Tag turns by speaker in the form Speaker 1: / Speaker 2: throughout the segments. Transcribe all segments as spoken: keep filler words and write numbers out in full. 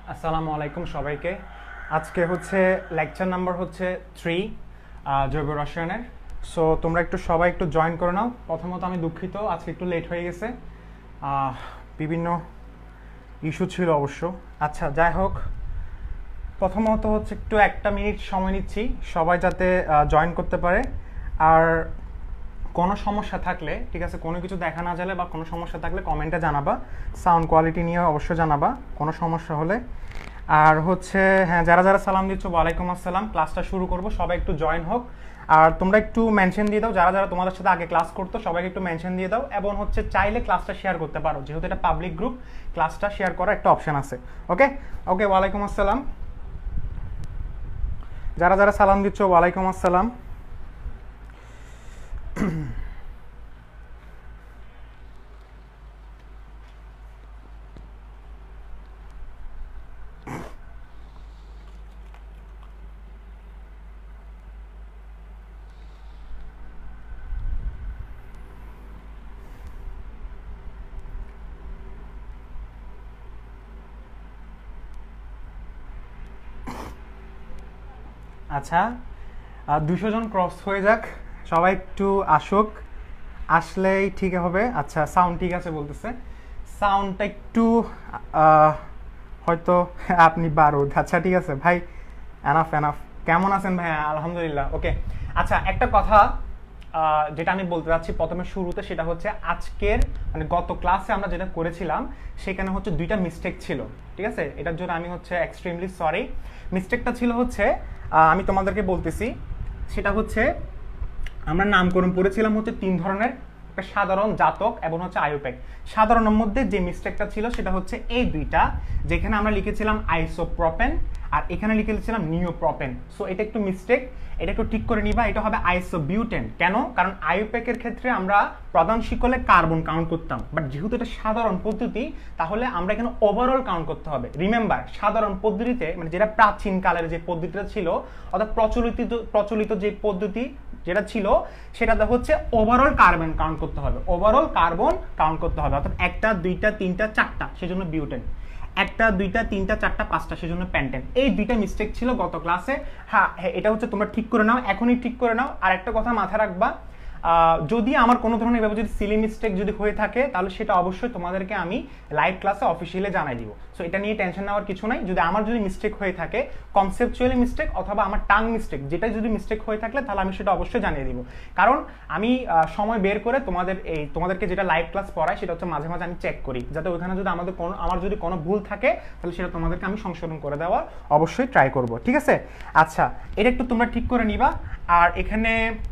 Speaker 1: আসসালামু আলাইকুম সবাইকে। আজকে হচ্ছে লেকচার নাম্বার হচ্ছে থ্রি জৈব রসায়নের। সো তোমরা একটু সবাই একটু জয়েন করে নাও। প্রথমত আমি দুঃখিত, আজকে একটু লেট হয়ে গেছে, বিভিন্ন ইস্যু ছিল অবশ্য। আচ্ছা, যাই হোক, প্রথমত হচ্ছে একটু একটা মিনিট সময় নিচ্ছি সবাই যাতে জয়েন করতে পারে। আর কোনো সমস্যা থাকলে, ঠিক আছে, কোনো কিছু দেখা না গেলে বা কোনো সমস্যা থাকলে কমেন্টে জানাবা। সাউন্ড কোয়ালিটি নিয়ে অবশ্যই জানাবা কোনো সমস্যা হলে। আর হচ্ছে হ্যাঁ, যারা যারা সালাম দিচ্ছ ওয়ালাইকুম আসসালাম। ক্লাসটা শুরু করব, সবাই একটু জয়েন হোক। আর তোমরা একটু মেনশন দিয়ে দাও, যারা যারা তোমাদের সাথে আগে ক্লাস করতো সবাইকে একটু মেনশন দিয়ে দাও। এবং হচ্ছে চাইলে ক্লাসটা শেয়ার করতে পারো, যেহেতু এটা পাবলিক গ্রুপ, ক্লাসটা শেয়ার করার একটা অপশন আছে। ওকে ওকে ওয়ালাইকুম আসসালাম। যারা যারা সালাম দিচ্ছ ওয়ালাইকুম আসসালাম। আচ্ছা, দুশো জন ক্রস হয়ে যাক, সবাই একটু আসুক, আসলেই ঠিক হবে। আচ্ছা, সাউন্ড ঠিক আছে বলতেছে, সাউন্ডটা একটু হয়তো আপনি বারুদ। আচ্ছা ঠিক আছে ভাই, এনাফ এনাফ। কেমন আছেন ভাই? আলহামদুলিল্লাহ। ওকে, আচ্ছা, একটা কথা যেটা আমি বলতে চাচ্ছি প্রথমে শুরুতে, সেটা হচ্ছে আজকের মানে গত ক্লাসে আমরা যেটা করেছিলাম সেখানে হচ্ছে দুইটা মিস্টেক ছিল, ঠিক আছে? এটার জন্য আমি হচ্ছে এক্সট্রিমলি সরি। মিস্টেকটা ছিল হচ্ছে, আমি তোমাদেরকে বলতেছি, সেটা হচ্ছে আমরা নামকরণ পড়েছিলাম হচ্ছে তিন ধরনের, একটা সাধারণ, জাতক এবং হচ্ছে আইউপ্যাক। সাধারণের মধ্যে যে মিস্টেকটা ছিল সেটা হচ্ছে এই দুইটা, যেখানে আমরা লিখেছিলাম আইসোপ্রোপেন আর এখানে লিখেছিলাম নিওপ্রোপেন। সো এটা একটু মিস্টেক, এটা একটু ঠিক করে নিবা। এটা হবে আইসোবিউটেন। কেন? কারণ আইউপ্যাকের ক্ষেত্রে আমরা প্রধান শিকলে কার্বন কাউন্ট করতাম, বাট যেহেতু এটা সাধারণ পদ্ধতি তাহলে আমরা এখানে ওভারঅল কাউন্ট করতে হবে। রিমেম্বার, সাধারণ পদ্ধতিতে মানে যেটা প্রাচীন কালের যে পদ্ধতিটা ছিল, অর্থাৎ প্রচলিত প্রচলিত যে পদ্ধতি যেটা ছিল সেটাতে হচ্ছে ওভারঅল কার্বন কাউন্ট করতে হবে, ওভারঅল কার্বন কাউন্ট করতে হবে। অর্থাৎ একটা, দুইটা, তিনটা, চারটা, সেজন্য বিউটেন। একটা, দুইটা, তিনটা, চারটা, পাঁচটা, সেজন্য প্যান্টেন। এই দুইটা মিস্টেক ছিল গত ক্লাসে। হ্যাঁ, এটা হচ্ছে তোমরা ঠিক করে নাও, এখনই ঠিক করে নাও। আর একটা কথা মাথায় রাখবা, যদি আমার কোনো ধরনের এভাবে যদি সিলি মিস্টেক যদি হয়ে থাকে তাহলে সেটা অবশ্যই তোমাদেরকে আমি লাইভ ক্লাসে অফিসিয়ালি জানাই দিব। সো এটা নিয়ে টেনশন নেওয়ার কিছু নাই। যদি আমার যদি মিস্টেক হয়ে থাকে, কনসেপচুয়ালি মিস্টেক অথবা আমার টাং মিস্টেক, যেটা যদি মিস্টেক হয়ে থাকলে তাহলে আমি সেটা অবশ্যই জানিয়ে দিব। কারণ আমি সময় বের করে তোমাদের এই তোমাদেরকে যেটা লাইভ ক্লাস পড়াই সেটা হচ্ছে মাঝে মাঝে আমি চেক করি, যাতে ওইখানে যদি আমাদের কোনো আমার যদি কোনো ভুল থাকে তাহলে সেটা তোমাদেরকে আমি সংশোধন করে দেওয়ার অবশ্যই ট্রাই করব, ঠিক আছে? আচ্ছা, এটা একটু তোমরা ঠিক করে নিবা। আর এখানে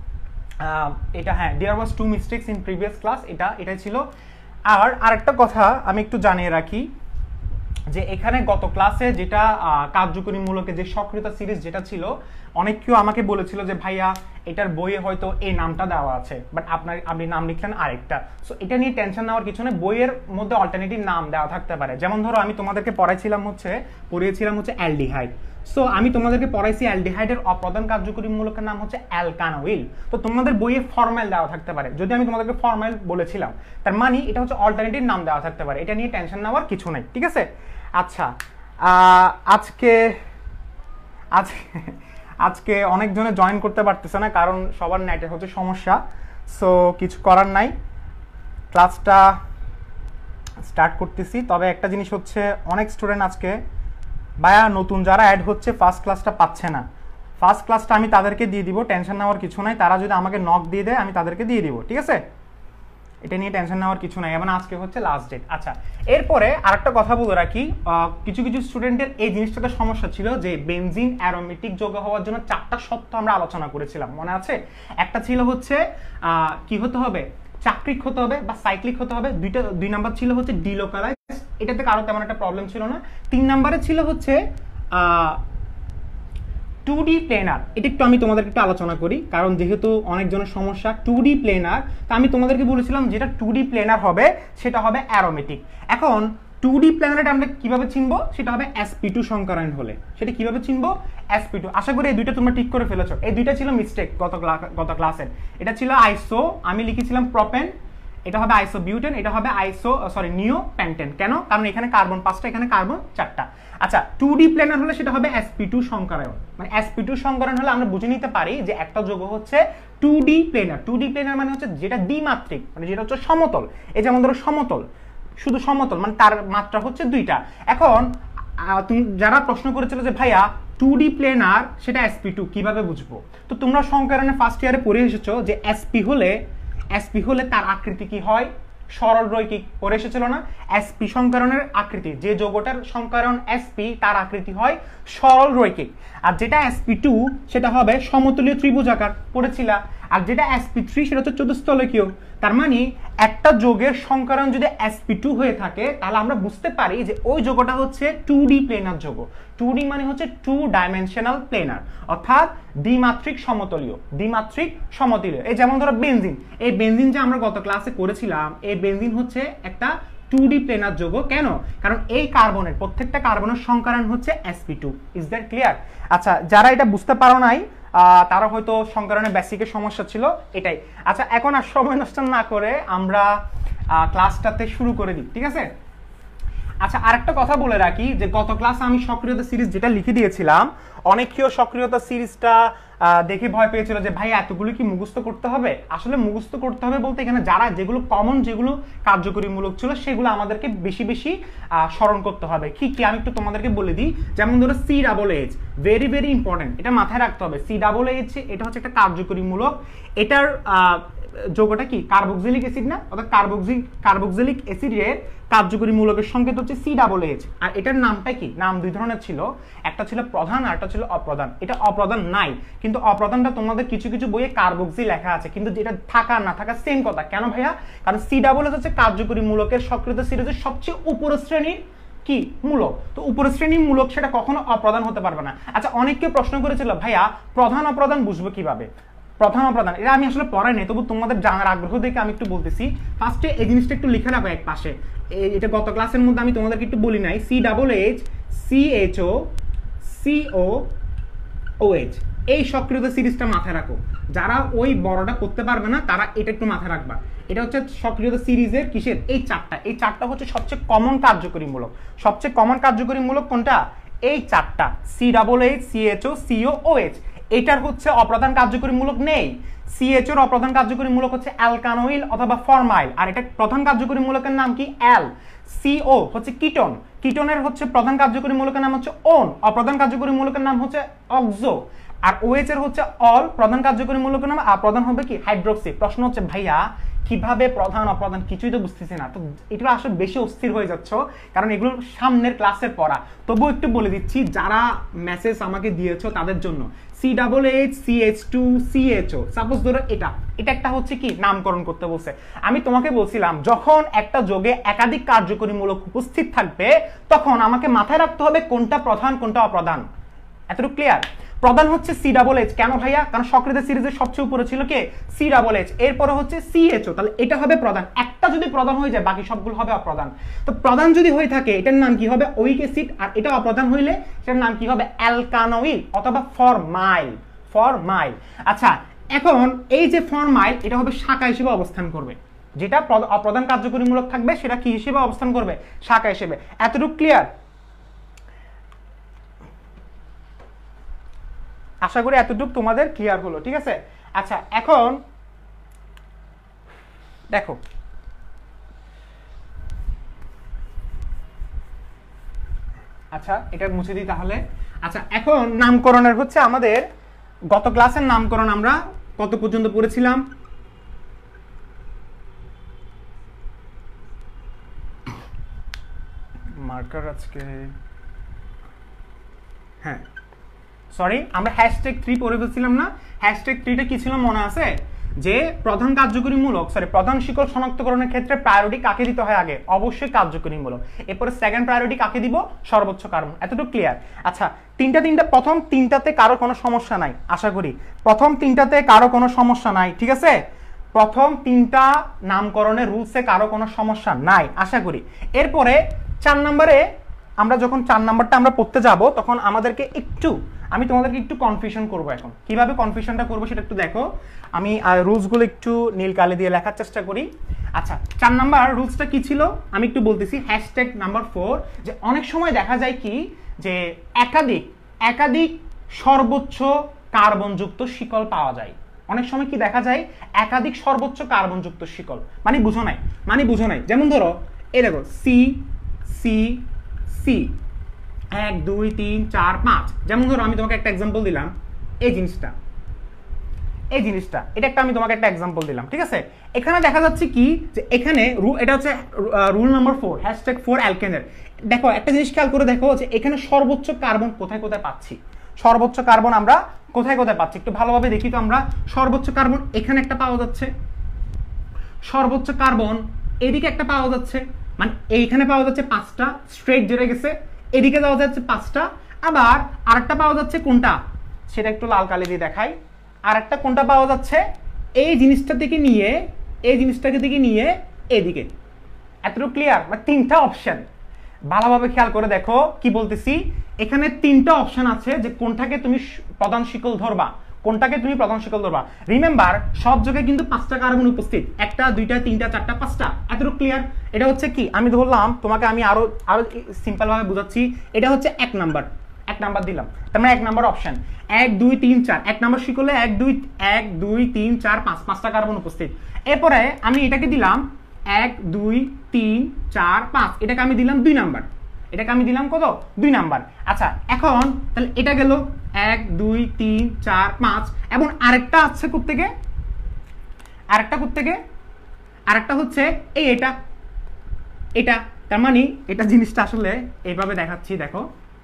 Speaker 1: এটা, হ্যাঁ, there was two mistakes in previous class, এটা এটাই ছিল। আর আরেকটা কথা আমি একটু জানিয়ে রাখি, যে এখানে গত ক্লাসে যেটা কার্যকরীমূলকে যে সক্রিয়তা সিরিজ যেটা ছিল, অনেক কেউ আমাকে বলেছিল যে ভাইয়া এটার বইয়ে হয়তো এই নামটা দেওয়া আছে, বাট আপনার আপনি নাম লিখলেন আরেকটা। সো এটা নিয়ে টেনশন নেওয়ার কিছু নেই, বইয়ের মধ্যে অল্টারনেটিভ নাম দেওয়া থাকতে পারে। যেমন ধরো আমি তোমাদেরকে পড়াইছিলাম হচ্ছে পড়িয়েছিলাম হচ্ছে অ্যালডিহাইড। সো আমি তোমাদেরকে পড়াইছি অ্যালডিহাইডের অপ্রধান কার্যকরীমূলকের নাম হচ্ছে অ্যালকানোইল। তো তোমাদের বইয়ে ফর্মাল দেওয়া থাকতে পারে, যদি আমি তোমাদেরকে ফর্মাল বলেছিলাম তার মানে এটা হচ্ছে অল্টারনেটিভ নাম দেওয়া থাকতে পারে। এটা নিয়ে টেনশন নেওয়ার কিছু নেই, ঠিক আছে? আচ্ছা, আজকে আজকে আজকে অনেকজনে জয়েন করতে পারতেছে না, কারণ সবার নেটে হচ্ছে সমস্যা। সো কিছু করার নাই, ক্লাসটা স্টার্ট করতেছি। তবে একটা জিনিস হচ্ছে, অনেক স্টুডেন্ট আজকে ভাইয়া নতুন যারা অ্যাড হচ্ছে ফার্স্ট ক্লাসটা পাচ্ছে না। ফার্স্ট ক্লাসটা আমি তাদেরকে দিয়ে দিব, টেনশন নেওয়ার কিছু নাই। তারা যদি আমাকে নক দিয়ে দেয় আমি তাদেরকে দিয়ে দিব, ঠিক আছে? এটা নিয়ে টেনশন নেওয়ার কিছু নাই, এবং আজকে হচ্ছে লাস্ট ডেট। আচ্ছা, এরপরে আরেকটা কথা বলে রাখি, কিছু কিছু স্টুডেন্টের এই জিনিসটাতে সমস্যা ছিল যে বেনজিন অ্যারোমেটিক যৌগ হওয়ার জন্য চারটা শর্ত আমরা আলোচনা করেছিলাম, মনে আছে? একটা ছিল হচ্ছে কি হতে হবে, চাক্রিক হতে হবে বা সাইক্লিক হতে হবে। দুইটা দুই নাম্বার ছিল হচ্ছে ডিলোকালাইজ, এটাতে কারো তেমন একটা প্রবলেম ছিল না। তিন নাম্বারে ছিল হচ্ছে টু ডি প্লেনার। এটা একটু আমি তোমাদেরকে একটু আলোচনা করি, কারণ যেহেতু অনেকজনের সমস্যা টু ডি প্লেনার। তা আমি তোমাদেরকে বলেছিলাম যেটা টু ডি প্লেনার হবে সেটা হবে অ্যারোমেটিক। এখন টু ডি প্লেনারটা আমরা কিভাবে চিনবো? সেটা হবে এস পি টু সংকরায়ন হলে। সেটা কিভাবে চিনবো? S P two. আশা করি এই দুইটা তোমরা ঠিক করে ফেলেছো। এই দুইটা ছিল মিস্টেক গত গত ক্লাসের। এটা ছিল আইসো, আমি লিখেছিলাম প্রপেন, এটা হবে আইসোবিউটেন, এটা হবে আইসো সরি নিওপেন্টেন। কেন? কারণ এখানে কার্বন পাঁচটা, এখানে কার্বন চারটা। আচ্ছা, টু ডি প্লেনার হলে সেটা হবে এস পি টু সংকরায়ন। মানে এস পি টু সংকরায়ন হলে আমরা বুঝে নিতে পারি যে একটা যৌগ হচ্ছে two D planar. Two D planar মানে হচ্ছে যেটা দ্বিমাত্রিক, মানে যেটা হচ্ছে সমতল। এই যেমন ধরো সমতল, শুধু সমতল, মানে তার মাত্রা হচ্ছে দুইটা। এখন তুমি যারা প্রশ্ন করেছিল যে ভাইয়া টু ডি প্লেনার সেটা এস পি টু কিভাবে বুঝবো, তো তোমরা সংকরণে ফার্স্ট ইয়ারে পড়ে এসেছো যে এসপি হলে এসপি হলে তার আকৃতি কি হয়? সরল রৈখিক। পড়ে এসেছিল না? এসপি সংকরণের আকৃতি, যে যৌগটার সংকরণ এসপি তার আকৃতি হয় সরল রৈখিক। আর যেটা এসপি টু সেটা হবে সমতলীয় ত্রিভুজাকার, পড়েছিলা। আর যেটা এসপি থ্রি সেটা হচ্ছে চতুস্থলকীয়। তার মানে একটা যৌগের সংকরণ যদি এসপি টু হয়ে থাকে তাহলে আমরা বুঝতে পারি যে ওই যৌগটা হচ্ছে টু ডি প্লেনার যৌগ। টু ডি মানে হচ্ছে টু ডাইমেনশনাল প্লেনার, অর্থাৎ দ্বিমাত্রিক সমতলীয়। দ্বিমাত্রিক সমতলীয়। এই যেমন ধরো বেনজিন, এই বেনজিন যে আমরা গত ক্লাসে করেছিলাম, এই বেনজিন হচ্ছে একটা টু ডি প্লেনার যৌগ। কেন? কারণ এই কার্বনের প্রত্যেকটা কার্বনের সংকরণ হচ্ছে S P two. Is that clear? আচ্ছা, যারা এটা বুঝতে পারো নাই তারা হয়তো সংকরণের বেসিকের সমস্যা ছিল, এটাই। আচ্ছা, এখন আর সময় নষ্ট না করে আমরা ক্লাসটাতে শুরু করে দিই, ঠিক আছে? আচ্ছা, আরেকটা কথা বলে রাখি যে গত ক্লাসে আমি সক্রিয়তা সিরিজ যেটা লিখে দিয়েছিলাম, অনেকেও সক্রিয়তা সিরিজটা দেখে ভয় পেয়েছিল যে ভাই এতগুলো কি মুখস্থ করতে হবে। আসলে মুখস্থ করতে হবে বলতে এখানে যারা যেগুলো কমন, যেগুলো কার্যকরীমূলক ছিল সেগুলো আমাদেরকে বেশি বেশি স্মরণ করতে হবে। কি কি আমি একটু তোমাদেরকে বলে দিই। যেমন ধরো C double H, very very important, এটা মাথায় রাখতে হবে। সি ডাবল এইচ এটা হচ্ছে একটা কার্যকরীমূলক। এটার যৌগটা কি? কার্বক্সিলিক অ্যাসিড না? অর্থাৎ কার্বক্সিল কার্বক্সিলিক অ্যাসিডের কার্যকরী মূলকের সংকেত হচ্ছে সি ডাবল এইচ। আর এটার নামটা কি? নাম দুই ধরনের ছিল, একটা ছিল প্রধান আর একটা ছিল অপ্রধান। এটা অপ্রধান নাই, কিন্তু অপ্রধানটা তোমাদের কিছু কিছু বইয়ে কার্বক্সি লেখা আছে, কিন্তু যেটা থাকা না থাকা সেম কথা। কেন ভাইয়া? কারণ সি ডাবল এইচ হচ্ছে কার্যকরী মূলকের সক্রিয়তা সিরিজের সবচেয়ে উপরের শ্রেণীর কি মূলক। তো উপরের শ্রেণীর মূলক সেটা কখনো অপ্রধান হতে পারবে না। আচ্ছা, অনেককে প্রশ্ন করেছিল ভাইয়া প্রধান অপ্রধান বুঝবো কিভাবে? প্রধান অপ্রধান এটা আমি আসলে পড়াই নাই, তবু তোমাদের জানার আগ্রহ দেখে আমি একটু বলতেছি। ফার্স্টে এই জিনিসটা একটু লিখে রাখো এক পাশে। এটা গত ক্লাসের মধ্যে আমি তোমাদেরকে একটু বলি নাই। C double H, C H O, C O, O H, এই সক্রিয়তা সিরিজটা মাথায় রাখো। যারা ওই বড়টা করতে পারবে না তারা এটা একটু মাথায় রাখবা। এটা হচ্ছে সক্রিয়তা সিরিজের কিসের? এই চারটা। এই চারটা হচ্ছে সবচেয়ে কমন কার্যকরী মূলক। সবচেয়ে কমন কার্যকরী মূলক কোনটা? এই চারটা, C double H, C H O, C O, O H. এটার হচ্ছে অপ্রধান কার্যকরী মূলক নেই। সিএইচ এর অপ্রধান কার্যকরী মূলক হচ্ছে অ্যালকানোইল অথবা ফরমাইল। আর এটা প্রধান কার্যকরী মূলকের নাম কি? অ্যাল। সিও হচ্ছে কিটোন, কিটোনের হচ্ছে প্রধান কার্যকরী মূলকের নাম হচ্ছে ওন, অপ্রধান কার্যকরী মূলকের নাম হচ্ছে অক্সো। আর ওএইচ এর হচ্ছে অল, প্রধান কার্যকরী মূলকের নাম আর প্রধান হবে কি? হাইড্রোক্সি। প্রশ্ন হচ্ছে ভাইয়া কিভাবে প্রধান অপ্রধান কিছুই তো বুঝতেছি না, তো এগুলো আসলে বেশি অস্থির হয়ে যাচ্ছ কারণ এগুলো সামনের ক্লাসের পড়া। তবুও একটু বলে দিচ্ছি যারা মেসেজ আমাকে দিয়েছো তাদের জন্য। C double H, C H two, C H O, suppose ধরো এটা এটা একটা হচ্ছে কি নামকরণ করতে বলছে। আমি তোমাকে বলছিলাম যখন একটা যোগে একাধিক কার্যকরী মূলক উপস্থিত থাকবে তখন আমাকে মাথায় রাখতে হবে কোনটা প্রধান কোনটা অপ্রধান। এতটুকু ক্লিয়ার? প্রধান হচ্ছে সি ডাবল এইচ। কেন ভাইয়া? কারণ সক্রিয়তা সিরিজের সবচেয়ে উপরে ছিল কে? C double H. এরপরে হচ্ছে সি এইচ ও, তাহলে এটা হবে প্রধান। একটা যদি প্রধান হয়ে যায় বাকি সবগুলো হবে অপ্রধান। তো প্রধান যদি হয়ে থাকে এটার নাম কি হবে? ওইক অ্যাসিড। আর এটা অপ্রধান হইলে সেটার নাম কি হবে? অ্যালকানোইল অথবা ফরমাইল। ফরমাইল। আচ্ছা, এখন এই যে ফরমাইল এটা হবে শাখা হিসেবে অবস্থান করবে। যেটা অপ্রধান কার্যকরী মূলক থাকবে সেটা কি হিসেবে অবস্থান করবে? শাখা হিসেবে। এতটুকু ক্লিয়ার? আশা করি এতটুকু তোমাদের ক্লিয়ার হলো, ঠিক আছে? আচ্ছা, এখন দেখো আচ্ছা এটা মুছে দিই তাহলে। আচ্ছা, এখন নামকরণের হচ্ছে আমাদের গত ক্লাসের নামকরণ আমরা কত পর্যন্ত পড়েছিলাম? মার্কার আজকে, হ্যাঁ সরি আমরা হ্যাশট্যাগ থ্রি পড়ে ফেলছিলাম না? হ্যাশট্যাগ থ্রিটা কি ছিল মনে আছে? যে প্রধান কার্যকরী মূলক সরি প্রধান শিকড় শনাক্তকরণের ক্ষেত্রে প্রায়োরিটি কাকে দিতে হয় আগে? অবশ্যই কার্যকরী মূলক। এরপরে সেকেন্ড প্রায়োরিটি কাকে দিব? সর্বোচ্চ কার্বন। এতটুকু ক্লিয়ার? আচ্ছা, তিনটা তিনটা প্রথম তিনটাতে কারো কোনো সমস্যা নাই আশা করি। প্রথম তিনটাতে কারো কোনো সমস্যা নাই, ঠিক আছে? প্রথম তিনটা নামকরণের রুলসে কারো কোনো সমস্যা নাই আশা করি। এরপরে চার নম্বরে আমরা যখন চার নাম্বারটা আমরা পড়তে যাব তখন আমাদেরকে একটু আমি তোমাদেরকে একটু কনফিউশন করব। এখন কিভাবে কনফিউশনটা করবো সেটা একটু দেখো। আমি রুলসগুলো একটু নীল কালি দিয়ে লেখার চেষ্টা করি। আচ্ছা, চার নাম্বার রুলসটা কি ছিল আমি একটু বলতেছি। হ্যাশট্যাগ নাম্বার ফোর, যে অনেক সময় দেখা যায় কি যে একাধিক একাধিক সর্বোচ্চ কার্বনযুক্ত শিকল পাওয়া যায়। অনেক সময় কি দেখা যায় একাধিক সর্বোচ্চ কার্বনযুক্ত শিকল, মানে বুঝো নাই মানে বুঝো নাই যেমন ধরো এই দেখো সি সি সি এক দুই তিন চার পাঁচ। যেমন ধরো আমি তোমাকে একটা এক্সাম্পল দিলাম, এই জিনিসটা এই জিনিসটা এটা একটা আমি তোমাকে একটা এক্সাম্পল দিলাম, ঠিক আছে। এখানে দেখা যাচ্ছে কি যে এখানে এটা হচ্ছে rule number four, hashtag four অ্যালকেনের। দেখো একটা জিনিস খেয়াল করে দেখো যে এখানে সর্বোচ্চ কার্বন কোথায় কোথায় পাচ্ছি, সর্বোচ্চ কার্বন আমরা কোথায় কোথায় পাচ্ছি একটু ভালোভাবে দেখি তো আমরা। সর্বোচ্চ কার্বন এখানে একটা পাওয়া যাচ্ছে, সর্বোচ্চ কার্বন এদিকে একটা পাওয়া যাচ্ছে, মানে এইখানে পাওয়া যাচ্ছে পাঁচটা স্ট্রেট জেরে গেছে, এদিকে পাওয়া যাচ্ছে পাঁচটা, আবার আরেকটা পাওয়া যাচ্ছে কোনটা সেটা একটু লাল কালি দিয়ে দেখাই। আর একটা কোনটা পাওয়া যাচ্ছে এই জিনিসটা থেকে নিয়ে এই জিনিসটাকে থেকে নিয়ে এদিকে। এতটুকু ক্লিয়ার? মানে তিনটা অপশন, ভালোভাবে খেয়াল করে দেখো কি বলতেছি। এখানে তিনটা অপশন আছে যে কোনটাকে তুমি প্রধান শিকল ধরবা, কোনটাকে তুমি প্রধান শিকল ধরবা। রিমেম্বার সব জায়গায় কিন্তু পাঁচটা কার্বন উপস্থিত, একটা দুইটা তিনটা চারটা পাঁচটা। এতটুকু ক্লিয়ার? এটা হচ্ছে কি আমি ধরলাম তোমাকে, আমি আরো আরো সিম্পল ভাবে বুঝাচ্ছি। এটা হচ্ছে এক নাম্বার, এক নাম্বার দিলাম, তার মানে এক নাম্বার অপশন এক দুই তিন চার। এক নাম্বার শিকলে এক দুই এক দুই তিন চার পাঁচ, পাঁচটা কার্বন উপস্থিত। এরপরে আমি এটাকে দিলাম এক দুই তিন চার পাঁচ, এটাকে আমি দিলাম দুই নাম্বার, এটাকে আমি দিলাম কত দুই নাম্বার। আচ্ছা এখন তাহলে এটা গেল এক দুই তিন চার পাঁচ, এবং আরেকটা আছে কোত্থেকে, আরেকটা কোত্থেকে আরেকটা হচ্ছে এই এটা এটা। তার মানে এটা জিনিসটা আসলে এইভাবে দেখাচ্ছি, দেখো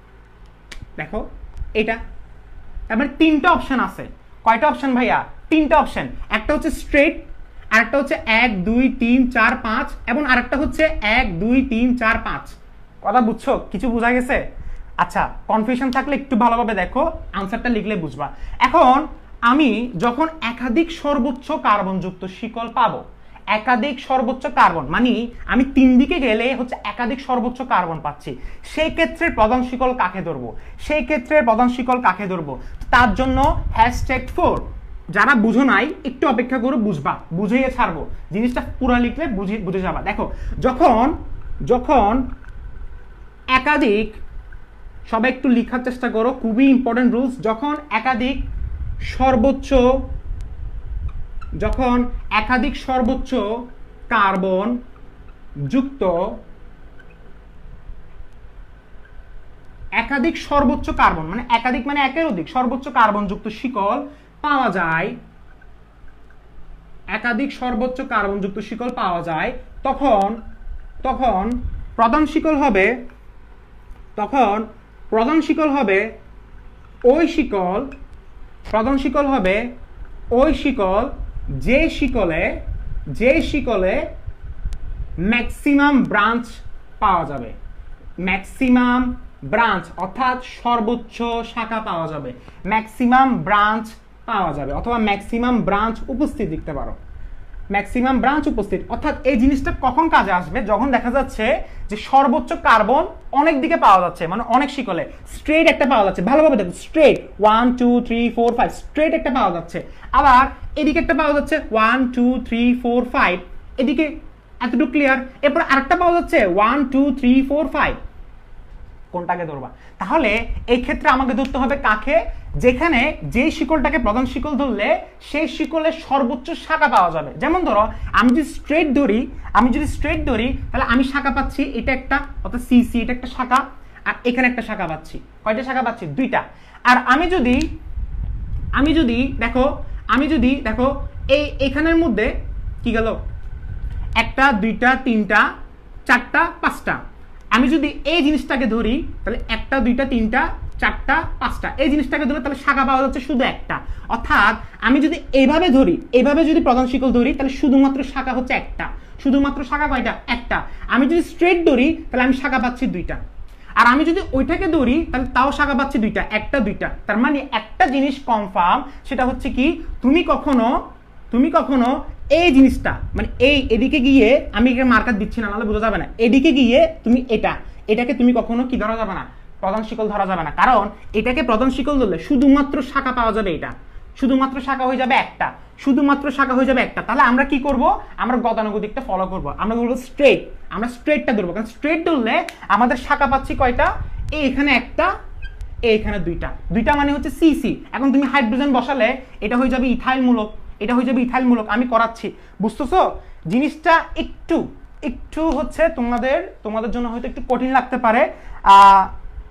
Speaker 1: দেখো এটা। তার মানে তিনটা অপশন আছে। কয়টা অপশন ভাইয়া? তিনটা অপশন। একটা হচ্ছে স্ট্রেট, আরেকটা হচ্ছে এক দুই তিন চার পাঁচ, এবং আরেকটা হচ্ছে এক দুই তিন চার পাঁচ। কথা বুঝছো? কিছু বোঝা গেছে? আচ্ছা, কনফিউশন থাকলে একটু ভালোভাবে দেখো, আনসারটা লিখলে বুঝবা। এখন আমি যখন একাধিক সর্বোচ্চ কার্বনযুক্ত শিকল পাবো, একাধিক সর্বোচ্চ কার্বন মানে আমি তিন দিকে গেলে হচ্ছে একাধিক সর্বোচ্চ কার্বন পাচ্ছি, সেই ক্ষেত্রে প্রধান শিকল কাকে ধরবো, সেই ক্ষেত্রে প্রধান শিকল কাকে ধরবো। তার জন্য হ্যাশট্যাগ ফোর। যারা বুঝো নাই একটু অপেক্ষা করো, বুঝবা, বুঝিয়ে ছাড়বো। জিনিসটা পুরো লিখলে বুঝে বুঝে যাবা। দেখো যখন যখন একাধিক, সবাই একটু লেখার চেষ্টা করো, খুবই ইম্পর্টেন্ট রুলস। যখন একাধিক সর্বোচ্চ যখন একাধিক সর্বোচ্চ কার্বন যুক্ত একাধিক সর্বোচ্চ কার্বন মানে একাধিক মানে একের অধিক সর্বোচ্চ কার্বন যুক্ত শিকল পাওয়া যায়, একাধিক সর্বোচ্চ কার্বন যুক্ত শিকল পাওয়া যায়, তখন তখন প্রধান শিকল হবে তখন প্রধান শিকল হবে ওই শিকল প্রধান শিকল হবে ওই শিকল যে শিকলে যে শিকলে ম্যাক্সিমাম ব্রাঞ্চ পাওয়া যাবে, ম্যাক্সিমাম ব্রাঞ্চ অর্থাৎ সর্বোচ্চ শাখা পাওয়া যাবে, ম্যাক্সিমাম ব্রাঞ্চ পাওয়া যাবে, অথবা ম্যাক্সিমাম ব্রাঞ্চ উপস্থিত লিখতে পারো, ম্যাক্সিমাম ব্রাঞ্চ উপস্থিত। অর্থাৎ এই জিনিসটা কখন কাজে আসবে? যখন দেখা যাচ্ছে যে সর্বোচ্চ কার্বন অনেক দিকে পাওয়া যাচ্ছে, মানে অনেক শিকলে স্ট্রেট একটা পাওয়া যাচ্ছে, ভালোভাবে দেখো straight one two three four five straight একটা পাওয়া যাচ্ছে, আবার এদিকে একটা পাওয়া যাচ্ছে one two three four five, এদিকে। এতটুকু ক্লিয়ার? এরপর আরেকটা পাওয়া যাচ্ছে one two three four five. কোনটাকে ধরবা? তাহলে এই ক্ষেত্রে আমাকে ধরতে হবে কাকে? যেখানে যে শিকলটাকে প্রধান শিকল ধরলে সেই শিকলের সর্বোচ্চ শাখা পাওয়া যাবে। যেমন ধরো আমি যদি স্ট্রেট ধরি আমি যদি স্ট্রেট ধরি তাহলে আমি শাখা পাচ্ছি এটা একটা, অর্থাৎ সি সি এটা একটা শাখা, আর এখানে একটা শাখা পাচ্ছি। কয়টা শাখা পাচ্ছি? দুইটা। আর আমি যদি আমি যদি দেখো আমি যদি দেখো এই এখানের মধ্যে কি গেল, একটা দুইটা তিনটা চারটা পাঁচটা। আমি যদি এই জিনিসটাকে ধরি তাহলে একটা দুইটা তিনটা চারটা পাঁচটা, এই জিনিসটাকে ধরে তাহলে শাখা পাওয়া যাচ্ছে শুধু একটা। অর্থাৎ আমি যদি এইভাবে ধরি, এইভাবে যদি প্রধান শিকল ধরি তাহলে শুধুমাত্র শাখা হচ্ছে একটা, শুধুমাত্র শাখা কয়টা? একটা। আমি যদি স্ট্রেট ধরি তাহলে আমি শাখা পাচ্ছি দুইটা, আর আমি যদি ওইটাকে ধরি তাহলে তাও শাখা পাচ্ছি দুইটা, একটা দুইটা। তার মানে একটা জিনিস কনফার্ম, সেটা হচ্ছে কি তুমি কখনো তুমি কখনো এই জিনিসটা মানে এই এদিকে গিয়ে, আমি এখানে মার্কার দিচ্ছি না নাহলে বোঝা যাবে না, এদিকে গিয়ে তুমি এটা এটাকে তুমি কখনো কি ধরা যাবে না, প্রধান শিকল ধরা যাবে না, কারণ এটাকে প্রধান শিকল ধরলে শুধুমাত্র শাখা পাওয়া যাবে, এটা শুধুমাত্র শাখা হয়ে যাবে একটা, শুধুমাত্র শাখা হয়ে যাবে একটা। তাহলে আমরা কি করব, আমরা গতানুগতিকটা ফলো করব, আমরা বলবো স্ট্রেট, আমরা স্ট্রেটটা ধরবো, কারণ স্ট্রেট ধরলে আমাদের শাখা পাচ্ছি কয়টা, এই এখানে একটা, এইখানে দুইটা, দুইটা মানে হচ্ছে সি সি। এখন তুমি হাইড্রোজেন বসালে এটা হয়ে যাবে ইথাইল মূলক, এটা হয়ে যাবে ইথাইল মূলক। আমি করাচ্ছি, বুঝতেছো জিনিসটা? একটু একটু হচ্ছে তোমাদের তোমাদের জন্য হয়তো একটু কঠিন লাগতে পারে, আহ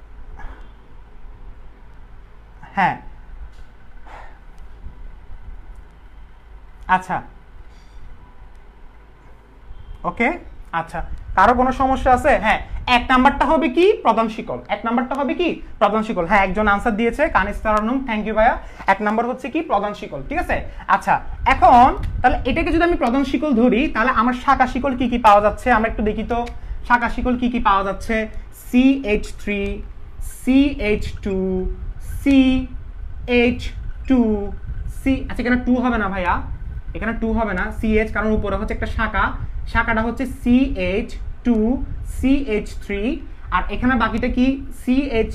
Speaker 1: হ্যাঁ আচ্ছা ওকে, আচ্ছা কারো কোনো সমস্যা আছে? হ্যাঁ, এক নাম্বারটা হবে কি, প্রধান শিকল, এক নাম্বারটা হবে কি প্রধান শিকল। হ্যাঁ, একজন আনসার দিয়েছে, কানিস্তারানুম, থ্যাংক ইউ ভাইয়া। এক নাম্বার হচ্ছে কি প্রধান শিকল, ঠিক আছে। আচ্ছা এখন তাহলে এটাকে যদি আমি প্রধান শিকল ধরি, তাহলে আমার শাখা শিকল কি কি পাওয়া যাচ্ছে আমরা একটু দেখি তো। শাখা শিকল কি কি পাওয়া যাচ্ছে, C H three, C H two, C H two, C, আচ্ছা এখানে টু হবে না ভাইয়া, এখানে টু হবে না, সি এইচ, কারণ উপরে হচ্ছে একটা শাখা, শাখাটা হচ্ছে C H two, C H three, আর এখানে বাকিটা কি C H,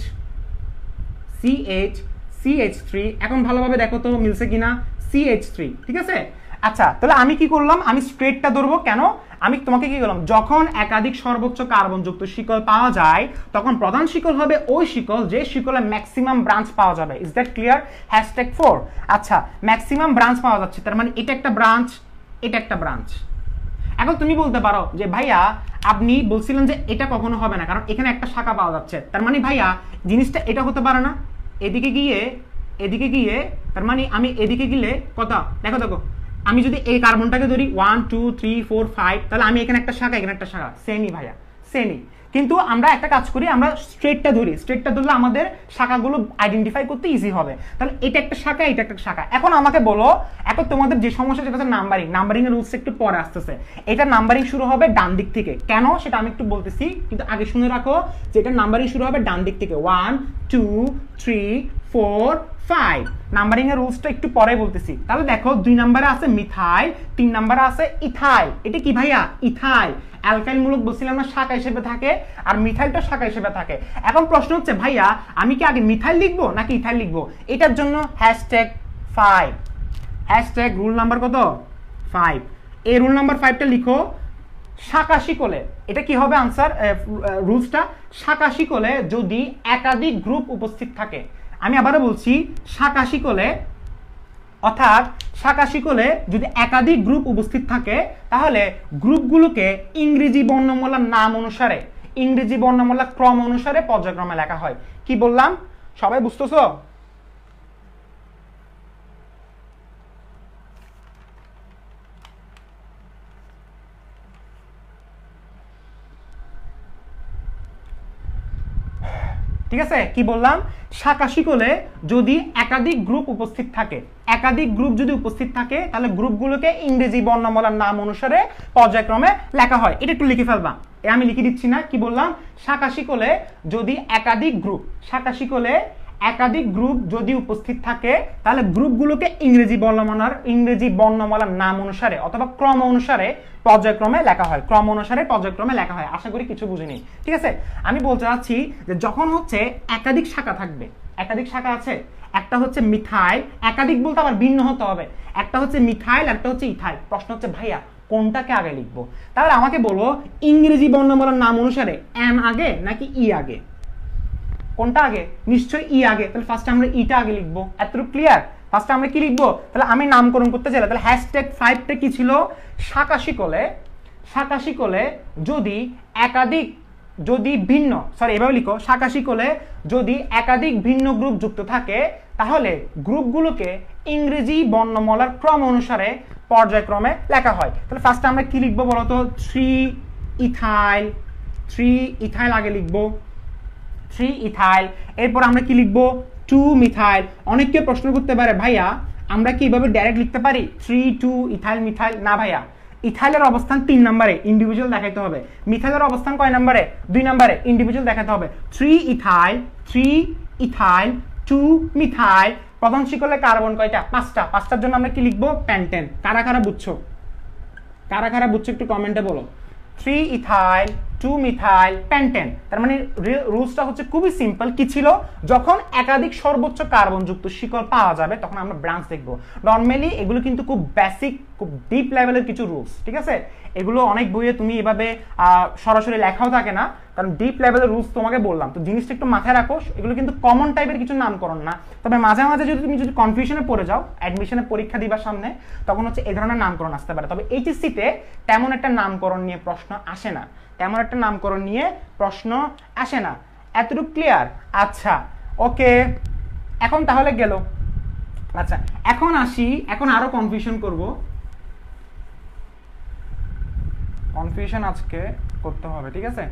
Speaker 1: C H, C H three. এখন ভালোভাবে দেখো তো মিলছে কিনা, সি এইচ থ্রি, ঠিক আছে। আচ্ছা তাহলে আমি কি করলাম, আমি স্ট্রেটটা ধরবো, কেন আমি তোমাকে কি করলাম, যখন একাধিক সর্বোচ্চ কার্বনযুক্ত শিকল পাওয়া যায় তখন প্রধান শিকল হবে ওই শিকল যে শিকলে ম্যাক্সিমাম ব্রাঞ্চ পাওয়া যাবে। Is that clear? Hashtag four. আচ্ছা ম্যাক্সিমাম ব্রাঞ্চ পাওয়া যাচ্ছে, তার মানে এটা একটা ব্রাঞ্চ, এটা একটা ব্রাঞ্চ। এখন তুমি বলতে পারো যে ভাইয়া আপনি বলছিলেন যে এটা কখনো হবে না, কারণ এখানে একটা শাখা পাওয়া যাচ্ছে, তার মানে ভাইয়া জিনিসটা এটা হতে পারে না, এদিকে গিয়ে এদিকে গিয়ে, তার মানে আমি এদিকে গেলে কত, দেখো দেখো আমি যদি এই কার্বনটাকে ধরি one two three four five, তাহলে আমি এখানে একটা শাখা, এখানে একটা শাখা, সেমই ভাইয়া সেমই। কিন্তু আমরা একটা কাজ করি, আমরা স্ট্রেটটা ধরি, স্ট্রেটটা ধরলে আমাদের শাখাগুলো আইডেন্টিফাই করতে ইজি হবে। তাহলে এটা একটা শাখা, এটা একটা শাখা। এখন আমাকে বলো, এখন তোমাদের যে সমস্যা সেটা হচ্ছে নাম্বারিং, নাম্বারিং এর রুলস একটু পরে আসতেছে। এটা নাম্বারিং শুরু হবে ডান দিক থেকে, কেন সেটা আমি একটু বলতেছি, কিন্তু আগে শুনে রাখো যে এটা নাম্বারিং শুরু হবে ডান দিক থেকে, one two three four five. Numbering এর রুলসটা একটু পরে বলতেছি। তাহলে দেখো দুই নম্বরে আছে মিথাইল, তিন নম্বরে আছে ইথাইল। এটা কি ভাইয়া? ইথাইল। অ্যালকাইল মূলক বলছিলাম না শাখা হিসেবে থাকে, আর মিথাইলটা শাখা হিসেবে থাকে। এখন প্রশ্ন হচ্ছে ভাইয়া আমি কি আগে মিথাইল লিখবো নাকি ইথাইল লিখবো? এটার জন্য hashtag five, hashtag rule number কত? ফাইভ। এই রুল নাম্বার ফাইভটা লিখো। শাখা শিকলে এটা কি হবে আনসার, রুলসটা শাখা শিকলে যদি একাধিক গ্রুপ উপস্থিত থাকে, আমি আবারও বলছি শাখা শিকলে, অর্থাৎ শাখা শিকলে যদি একাধিক গ্রুপ উপস্থিত থাকে তাহলে গ্রুপগুলোকে ইংরেজি বর্ণমালার নাম অনুসারে, ইংরেজি বর্ণমালার ক্রম অনুসারে পর্যায়ক্রমে লেখা হয়। কি বললাম সবাই বুঝতেছো? ঠিক আছে, কি বললাম? শাখা শিকলে যদি একাধিক গ্রুপ উপস্থিত থাকে, একাধিক গ্রুপ যদি উপস্থিত থাকে তাহলে গ্রুপগুলোকে ইংরেজি বর্ণমালার নাম অনুসারে পর্যায়ক্রমে লেখা হয়। এটা একটু লিখে ফেলবা, এ আমি লিখে দিচ্ছি না। কি বললাম? শাখা শিকলে যদি একাধিক গ্রুপ, শাখা শিকলে একাধিক গ্রুপ যদি উপস্থিত থাকে তাহলে গ্রুপগুলোকে ইংরেজি বর্ণমালার ইংরেজি বর্ণমালার নাম অনুসারে অথবা ক্রম অনুসারে পর্যায়ক্রমে লেখা হয়, ক্রম অনুসারে পর্যায়ক্রমে লেখা হয়। আশা করি কিছু বুঝিনি, ঠিক আছে। আমি বলতে চাচ্ছি যে যখন হচ্ছে একাধিক শাখা থাকবে, একাধিক শাখা আছে, একটা হচ্ছে মিথাইল, একাধিক বলতে আবার ভিন্ন হতে হবে, একটা হচ্ছে মিথাইল, একটা হচ্ছে ইথাইল। প্রশ্ন হচ্ছে ভাইয়া কোনটাকে আগে লিখবো? তাহলে আমাকে বলো ইংরেজি বর্ণমালার নাম অনুসারে এম আগে নাকি ই আগে? কোনটা আগে? নিশ্চয়ই ই আগে। তাহলে ফার্স্ট আমরা ইটা আগে লিখবো। এতটুকু ক্লিয়ার? ফার্স্ট আমরা কি লিখবো? তাহলে আমি নামকরণ করতে চাইলে তাহলে হ্যাশট্যাগ ফাইভটা কি ছিল? শাখা শিকলে, শাখা শিকলে যদি একাধিক, যদি ভিন্ন, সরি এভাবে লিখো, শাখা শিকলে যদি একাধিক ভিন্ন গ্রুপ যুক্ত থাকে তাহলে গ্রুপগুলোকে ইংরেজি বর্ণমালার ক্রম অনুসারে পর্যায়ক্রমে লেখা হয়। তাহলে ফার্স্ট আমরা কি লিখবো বলতো? থ্রি ইথাইল, থ্রি ইথাইল আগে লিখবো, থ্রি ইথাইল। এরপর আমরা কি লিখবো? Two methyl. অনেককে প্রশ্ন করতে পারে ভাইয়া আমরা কি এইভাবে ডাইরেক্ট লিখতে পারি থ্রি টু ইথাইল মিথাইল? না ভাইয়া, ইথাইলের অবস্থান তিন নম্বরে, ইন্ডিভিজুয়াল দেখাইতে হবে। মিথাইলের অবস্থান কয় নম্বরে? দুই নম্বরে, ইন্ডিভিজুয়াল দেখাতে হবে। Three ethyl, three ethyl, two methyl. প্রধান শিকলে কার্বন কয়টা? পাঁচটা। পাঁচটার জন্য আমরা কি লিখবো? প্যান্টেন। কারা কারা বুঝছো? কারা কারা বুঝছো একটু কমেন্টে বলো। Three ethyl, two methyl pentane. তার মানে রুলসটা হচ্ছে খুবই সিম্পল। কি ছিল, যখন একাধিক সর্বোচ্চ কার্বনযুক্ত শিকড় পাওয়া যাবে তখন আমরা ব্রাঞ্চ দেখব। নর্মালি এগুলো কিন্তু খুব বেসিক, খুব ডিপ লেভেলের কিছু রুলস, ঠিক আছে? এগুলো অনেক বইয়ে তুমি এভাবে সরাসরি লেখাও থাকে না, কারণ ডিপ লেভেলের রুলস তোমাকে বললাম, তো জিনিসটা একটু মাথায় রাখো। এগুলো কিন্তু কমন টাইপের কিছু নামকরণ না, তবে মাঝে মাঝে যদি তুমি যদি কনফিউশনে পড়ে যাও অ্যাডমিশনের পরীক্ষা দিবার সামনে, তখন হচ্ছে এই ধরনের নামকরণ আসতে পারে। তবে এইচএসসিতে তেমন একটা নামকরণ নিয়ে প্রশ্ন আসে না, তেমন একটা নামকরণ নিয়ে প্রশ্ন আসে না। এতটুকু ক্লিয়ার? আচ্ছা, ওকে, এখন তাহলে গেল। আচ্ছা, এখন আসি, এখন আরো কনফিউশন করব, কনফিউশন আজকে করতে হবে, ঠিক আছে?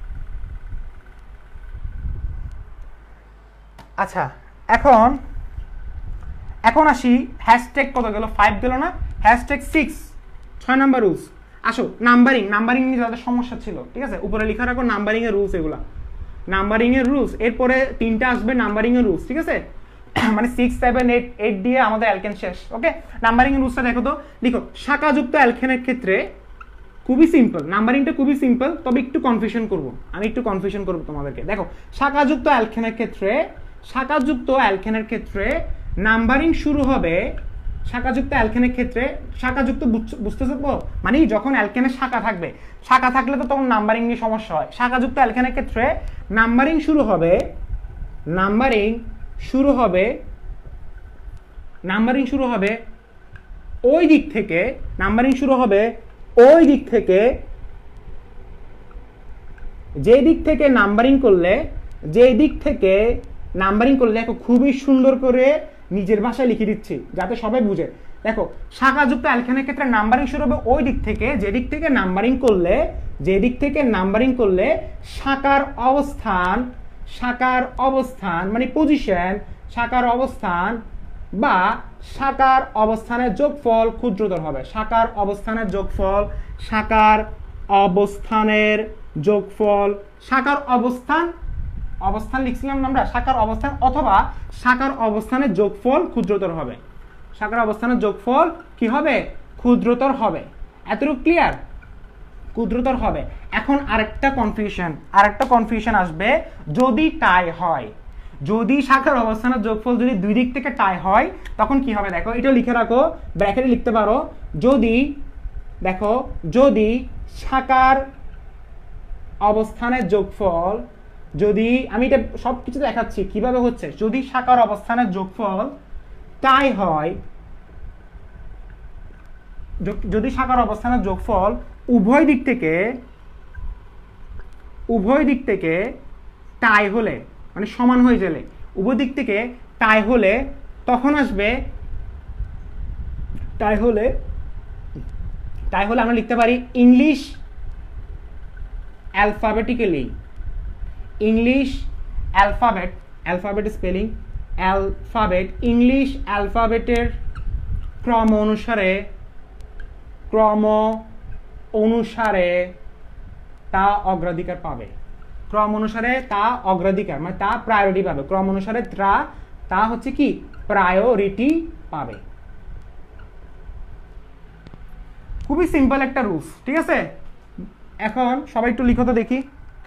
Speaker 1: আচ্ছা, এখন এখন আসি হ্যাশট্যাগ কত গেল? ফাইভ গেল না? হ্যাশট্যাগ সিক্স, ছয় নাম্বার রুলস। আসো, নাম্বারিং, নাম্বারিং নিয়ে যাদের সমস্যা ছিল, ঠিক আছে, উপরে লিখে রাখো নাম্বারিং এর রুলস, এগুলা নাম্বারিং এর রুলস। এরপরে তিনটা আসবে নাম্বারিং এর রুলস, ঠিক আছে? মানে সিক্স সেভেন এইট এইট দিয়ে আমাদের অ্যালকেন শেষ। ওকে, নাম্বারিং এর রুলসটা দেখো তো, লিখো শাখাযুক্ত অ্যালকেনের ক্ষেত্রে খুবই সিম্পল, নাম্বারিংটা খুবই সিম্পল, তবে একটু কনফিউশন করব আমি, একটু কনফিউশন করব তোমাদেরকে। দেখো, শাখাযুক্ত অ্যালকেনের ক্ষেত্রে, শাখাযুক্ত অ্যালকেনের ক্ষেত্রে নাম্বারিং শুরু হবে, শাখাযুক্ত অ্যালকেনের ক্ষেত্রে, শাখাযুক্ত বুঝতেছো তো, মানে যখন অ্যালকেনের শাখা থাকবে, শাখা থাকলে তো তখন নাম্বারিং নিয়ে সমস্যা হয়। শাখাযুক্ত অ্যালকেনের ক্ষেত্রে নাম্বারিং শুরু হবে, নাম্বারিং শুরু হবে, নাম্বারিং শুরু হবে ওই দিক থেকে, নাম্বারিং শুরু হবে ওই দিক থেকে, যে দিক থেকে নাম্বারিং করলে, যে দিক থেকে নাম্বারিং করলে, দেখো খুবই সুন্দর করে নিজের ভাষায় লিখে দিচ্ছি যাতে সবাই বুঝে। দেখো, শাখাযুক্ত অ্যালকেনের ক্ষেত্রে নাম্বারিং শুরু হবে ওই দিক থেকে, যে দিক থেকে নাম্বারিং করলে, যে দিক থেকে নাম্বারিং করলে শাখার অবস্থান, শাখার অবস্থান মানে পজিশন, শাখার অবস্থান বা শাখার অবস্থানের যোগফল ক্ষুদ্রতর হবে। শাখার অবস্থানের যোগফল, শাখার অবস্থানের যোগফল, শাখার অবস্থান, অবস্থান লিখছিলাম না আমরা, শাখার অবস্থান অথবা শাখার অবস্থানের যোগফল ক্ষুদ্রতর হবে। শাখার অবস্থানের যোগফল কি হবে? ক্ষুদ্রতর হবে। এতটুকু ক্লিয়ার? ক্ষুদ্রতর হবে। এখন আরেকটা কনফিউশন, আরেকটা কনফিউশন আসবে, যদি টাই হয়, যদি শাখার অবস্থানের যোগফল যদি দুই দিক থেকে টাই হয় তখন কি হবে? দেখো, এটা লিখে রাখো, ব্র্যাকেটে লিখতে পারো, যদি, দেখো, যদি শাখার অবস্থানের যোগফল, যদি, আমি এটা সব কিছু দেখাচ্ছি কিভাবে হচ্ছে, যদি শাখার অবস্থানের যোগফল টাই হয়, যদি শাখার অবস্থানের যোগফল উভয় দিক থেকে, উভয় দিক থেকে টাই হলে, মানে সমান হয়ে গেলে, উভয় দিক থেকে টাই হলে তখন আসবে, টাই হলে, টাই হলে আমরা লিখতে পারি English alphabetically, English alphabet, alphabet spelling, alphabet, English অ্যালফাবেটের ক্রম অনুসারে, ক্রম অনুসারে তা অগ্রাধিকার পাবে, ক্রম অনুসারে তা অগ্রাধিকার মানে তা প্রায়োরিটি পাবে, ক্রম অনুসারে তা তা হচ্ছে কি প্রায়োরিটি পাবে। খুবই সিম্পল একটা রুলস, ঠিক আছে? এখন সবাই একটু লিখো তো দেখি।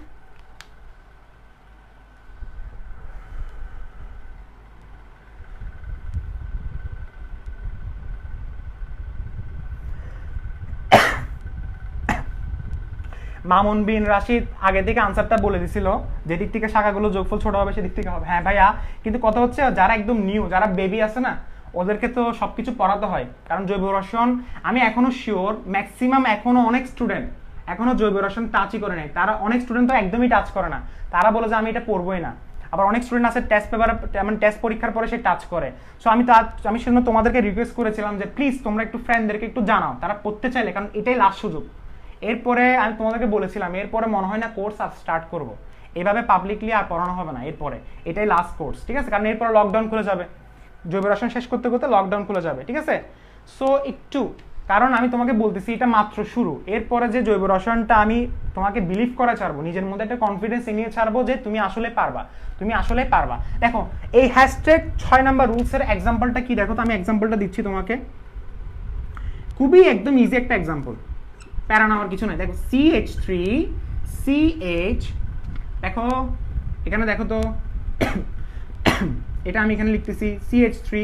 Speaker 1: মামুন বিন রাশিদ আগে থেকে আনসারটা বলে দিছিল, যেদিক থেকে শাখাগুলো যোগফল ছোট হবে সেদিক থেকে হবে। হ্যাঁ ভাইয়া, কিন্তু কথা হচ্ছে যারা একদম নিউ, যারা বেবি আছে না, ওদেরকে তো সবকিছু পড়াতে হয়, কারণ জৈব রসায়ন আমি এখনো শিওর ম্যাক্সিমাম এখনো অনেক স্টুডেন্ট এখনো জৈব রসায়ন টাচই করে নাই। তারা অনেক স্টুডেন্ট তো একদমই টাচ করে না, তারা বলে যে আমি এটা পড়বোই না। আবার অনেক স্টুডেন্ট আছে টেস্ট পেপার মানে টেস্ট পরীক্ষার পরে সে টাচ করে। সো আমি তো আমি সেজন্য তোমাদেরকে রিকোয়েস্ট করেছিলাম যে প্লিজ তোমরা একটু ফ্রেন্ডদেরকে একটু জানাও, তারা পড়তে চাইলে, কারণ এটাই লাস্ট সুযোগ। এরপরে আমি তোমাদেরকে বলেছিলাম এরপরে মনে হয় না কোর্স আর স্টার্ট করব, এভাবে পাবলিকলি আর পড়ানো হবে না এরপরে, এটাই লাস্ট কোর্স, ঠিক আছে? কারণ এরপরে লকডাউন খুলে যাবে, জৈব রসায়ন শেষ করতে করতে লকডাউন খুলে যাবে, ঠিক আছে? সো একটু, কারণ আমি তোমাকে বলতেছি এটা মাত্র শুরু, এরপরে যে জৈব রসায়নটা আমি তোমাকে বিলিভ করা ছাড়বো, নিজের মধ্যে একটা কনফিডেন্স নিয়ে ছাড়বো যে তুমি আসলে পারবা, তুমি আসলে পারবা। দেখো এই হ্যাশট্যাগ ছয় নাম্বার রুলসের এক্সাম্পলটা কি, দেখো তো আমি এক্সাম্পলটা দিচ্ছি তোমাকে, খুবই একদম ইজি একটা এক্সাম্পল, প্যারা নেওয়ার কিছু নাই। দেখো C H three C H, দেখো এখানে দেখো তো এটা আমি এখানে লিখতেছি C H three,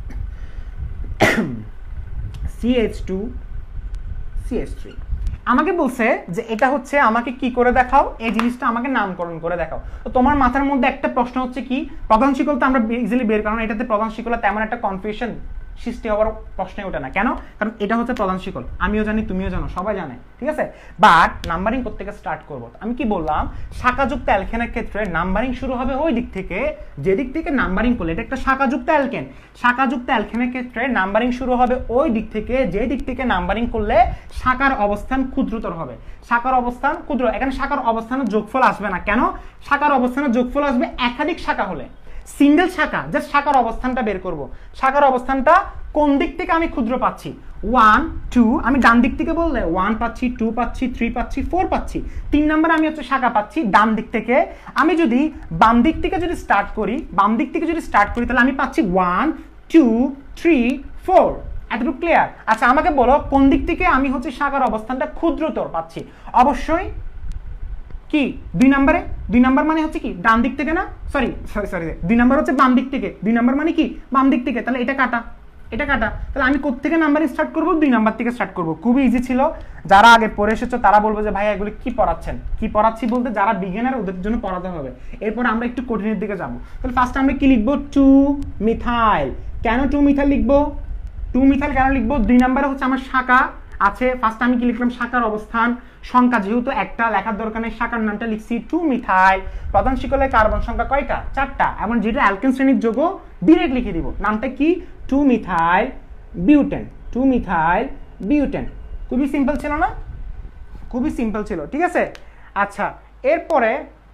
Speaker 1: C H two, C H three. আমাকে বলছে যে এটা হচ্ছে আমাকে কি করে দেখাও, এই জিনিসটা আমাকে নামকরণ করে দেখাও। তো তোমার মাথার মধ্যে একটা প্রশ্ন হচ্ছে কি, প্রধান শিকল তো আমরা ইজিলি বের, কারণ এটাতে প্রধান শিকলে তেমন একটা কনফিউশন সৃষ্টি হওয়ার প্রশ্নে ওঠে না। কেন? কারণ এটা হচ্ছে প্রধান শিকল, আমিও জানি তুমিও জানো, সবাই জানে, ঠিক আছে। বাট নাম্বারিং করতে গিয়ে স্টার্ট করবো, আমি কি বললাম, শাখাযুক্ত অ্যালকেনের ক্ষেত্রে নাম্বারিং শুরু হবে ওই দিক থেকে যে দিক থেকে নাম্বারিং করলে, এটা একটা শাখাযুক্ত অ্যালকেন, শাখাযুক্ত অ্যালকেনের ক্ষেত্রে নাম্বারিং শুরু হবে ওই দিক থেকে যে দিক থেকে নাম্বারিং করলে শাখার অবস্থান ক্ষুদ্রতর হবে। শাখার অবস্থান ক্ষুদ্র, এখানে শাখার অবস্থানের যোগফল আসবে না। কেন? শাখার অবস্থানের যোগফল আসবে একাধিক শাখা হলে। সিঙ্গেল শাখা, জাস্ট শাখার অবস্থানটা বের করব। শাখার অবস্থানটা কোন দিক থেকে আমি ক্ষুদ্র পাচ্ছি, ওয়ান টু, আমি ডান দিক থেকে বললে ওয়ান পাচ্ছি, টু পাচ্ছি, থ্রি পাচ্ছি, ফোর পাচ্ছি, তিন নাম্বার আমি হচ্ছে শাখা পাচ্ছি ডান দিক থেকে। আমি যদি বাম দিক থেকে যদি স্টার্ট করি, বাম দিক থেকে যদি স্টার্ট করি তাহলে আমি পাচ্ছি ওয়ান টু থ্রি ফোর। এতটুকু ক্লিয়ার? আচ্ছা আমাকে বলো কোন দিক থেকে আমি হচ্ছে শাখার অবস্থানটা ক্ষুদ্রতর পাচ্ছি? অবশ্যই কি দুই নম্বরে, দুই নাম্বার মানে হচ্ছে কি ডান দিক থেকে না, সরি সরি সরি দুই নাম্বার হচ্ছে বাম দিক থেকে, দুই নাম্বার মানে কি বাম দিক থেকে, তাহলে এটা কাটা, এটা কাটা, তাহলে আমি কোত্থেকে নাম্বারিং স্টার্ট করব? দুই নাম্বার থেকে স্টার্ট করব। খুবই ইজি ছিল, যারা আগে পড়ে এসেছো তারা বলবো যে ভাই এগুলো কি পড়াচ্ছেন, কি পড়াচ্ছি বলতে যারা বিগিনার ওদের জন্য পড়াতে হবে। এরপর আমরা একটু কঠিনের দিকে যাব। তাহলে ফার্স্ট আমরা কি লিখবো? Two methyl. কেন টু মিথাইল লিখবো? টু মিথাইল কেন লিখবো? দুই নাম্বারে হচ্ছে আমার শাখা আছে, ফার্স্ট আমি কি লিখলাম? শাখার অবস্থান, সংখ্যা যেহেতু একটা লেখার দরকার নেই, শাখার নামটা লিখছি টু মিথাইল। প্রধান শিকলে কার্বন সংখ্যা কয়টা? চারটা। এমন যেটা অ্যালকেন শ্রেণীর যৌগ ডিরেক্ট লিখে দিব, নামটা কি? Two methyl butane, two methyl butane. খুবই সিম্পল ছিল না? খুবই সিম্পল ছিল, ঠিক আছে। আচ্ছা এরপরে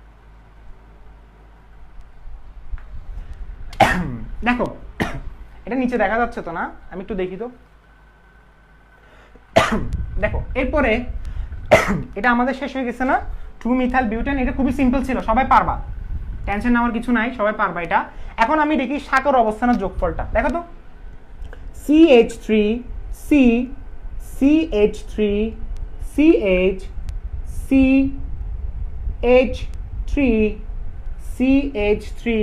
Speaker 1: দেখো এটা নিচে দেখা যাচ্ছে তো না, আমি একটু দেখি তো। দেখো এরপরে এটা আমাদের শেষ হয়ে গেছে না, টু মিথাইল বিউটেন। এটা খুবই সিম্পল ছিল, সবাই পারবা, টেনশন নেওয়ার কিছু নাই, সবাই পারবা এটা। এখন আমি দেখি শাখার অবস্থানের যোগফলটা, দেখো তো C H three, C, C H three, C H, C H three, C H three,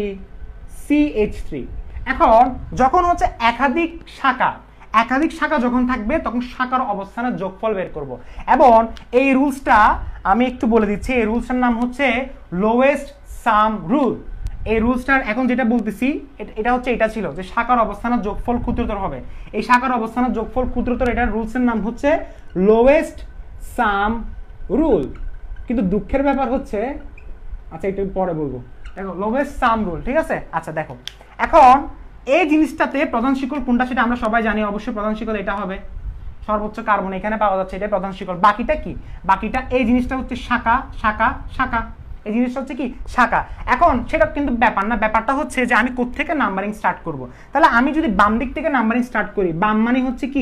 Speaker 1: C H three. এখন যখন হচ্ছে একাধিক শাখা, একাধিক শাখা যখন থাকবে তখন শাখার অবস্থানের যোগফল বের করব। এবং এই রুলসটা আমি একটু বলে দিচ্ছি, এই রুলসটার নাম হচ্ছে লোয়েস্ট সাম রুল। এই রুলসটার এখন যেটা বলতেছি এটা হচ্ছে, এটা ছিল যে শাখার অবস্থানের যোগফল ক্ষুদ্রতর হবে। এই শাখার অবস্থানের যোগফল ক্ষুদ্রতর, এটার রুলসের নাম হচ্ছে লোয়েস্ট সাম রুল। কিন্তু দুঃখের ব্যাপার হচ্ছে, আচ্ছা একটু পরে বলবো, দেখো লোয়েস্ট সাম রুল, ঠিক আছে। আচ্ছা দেখো এখন এই জিনিসটাতে প্রধান শিকল কোনটা সেটা আমরা সবাই জানি, অবশ্যই প্রধান শিকল এটা হবে, সর্বোচ্চ কার্বন এখানে পাওয়া যাচ্ছে, এটা প্রধান শিকল। বাকিটা কি? বাকিটা এই জিনিসটা হচ্ছে শাখা, শাখা, শাখা, এই জিনিসটা হচ্ছে কি শাখা। এখন সেটা কিন্তু ব্যাপার না, ব্যাপারটা হচ্ছে যে আমি কোত্থেকে নাম্বারিং স্টার্ট করব। তাহলে আমি যদি বাম দিক থেকে নাম্বারিং স্টার্ট করি, বাম মানে হচ্ছে কি,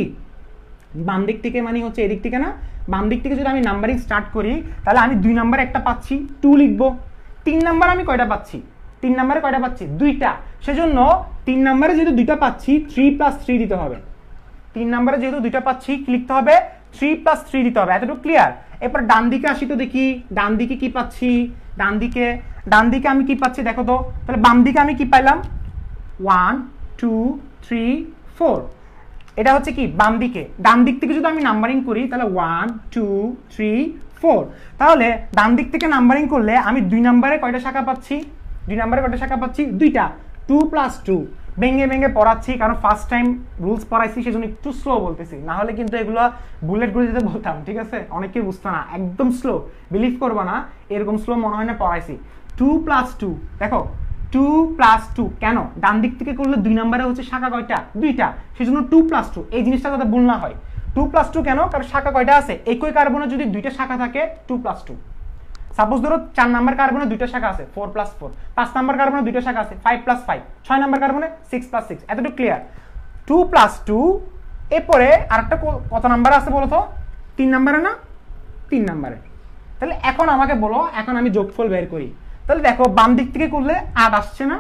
Speaker 1: বাম দিক থেকে মানে হচ্ছে এদিক থেকে না, বাম দিক থেকে যদি আমি নাম্বারিং স্টার্ট করি তাহলে আমি দুই নাম্বার একটা পাচ্ছি, টু লিখবো। তিন নাম্বার আমি কয়টা পাচ্ছি? তিন নাম্বারে কয়টা পাচ্ছি? দুইটা। সেজন্য তিন নাম্বারে যেহেতু দুইটা পাচ্ছি, থ্রি প্লাস থ্রি দিতে হবে। তিন নাম্বারে যেহেতু দুইটা পাচ্ছি কি লিখতে হবে? থ্রি প্লাস থ্রি দিতে হবে। এতটুকু ক্লিয়ার? এরপর ডান দিকে আসি তো দেখি, ডান দিকে কি পাচ্ছি? ডান দিকে ডান দিকে আমি কি পাচ্ছি দেখো তো। তাহলে বাম দিকে আমি কি পাইলাম? One two three four. এটা হচ্ছে কি বাম দিকে। ডান দিক থেকে যদি আমি নাম্বারিং করি তাহলে ওয়ান টু থ্রি ফোর। তাহলে ডান দিক থেকে নাম্বারিং করলে আমি দুই নাম্বারে কয়টা শাখা পাচ্ছি? দুই নাম্বারে কয়টা শাখা পাচ্ছি? দুইটা। Two plus two. ভেঙে ভেঙে পড়াচ্ছি কারণ ফার্স্ট টাইম রুলস পড়াইছি, সেজন্য একটু স্লো বলতেছি, না হলে কিন্তু এগুলো বুলেট করে দিতে বলতাম, ঠিক আছে? অনেকেই বুঝতো না, একদম স্লো, বিলিভ করবো না এরকম স্লো মনে হয় না পড়াইছি। টু প্লাস টু, দেখো টু প্লাস টু কেন? ডান দিক থেকে করলে দুই নাম্বারে হচ্ছে শাখা কয়টা? দুইটা, সেজন্য টু প্লাস টু। এই জিনিসটা যাতে ভুল না হয়, টু প্লাস টু কেন? কারণ শাখা কয়টা আছে? একই কার্বনে যদি দুইটা শাখা থাকে টু প্লাস টু। সাপোজ ধরো চার নাম্বার কার্বনে দুইটা শাখা আছে, ফোর প্লাস ফোর। পাঁচ নাম্বার কার্বনে দুইটা শাখা আছে, ফাইভ প্লাস ফাইভ। ছয় নাম্বার কার্বনে সিক্স প্লাস সিক্স। এতটুকু ক্লিয়ার? Two plus two. এরপরে আরেকটা কত নাম্বার আছে বলো তো? তিন নাম্বারে না? তিন নাম্বারে। তাহলে এখন আমাকে বলো, এখন আমি যোগফল বের করি। তাহলে দেখো বাম দিক থেকে করলে আট আসছে না,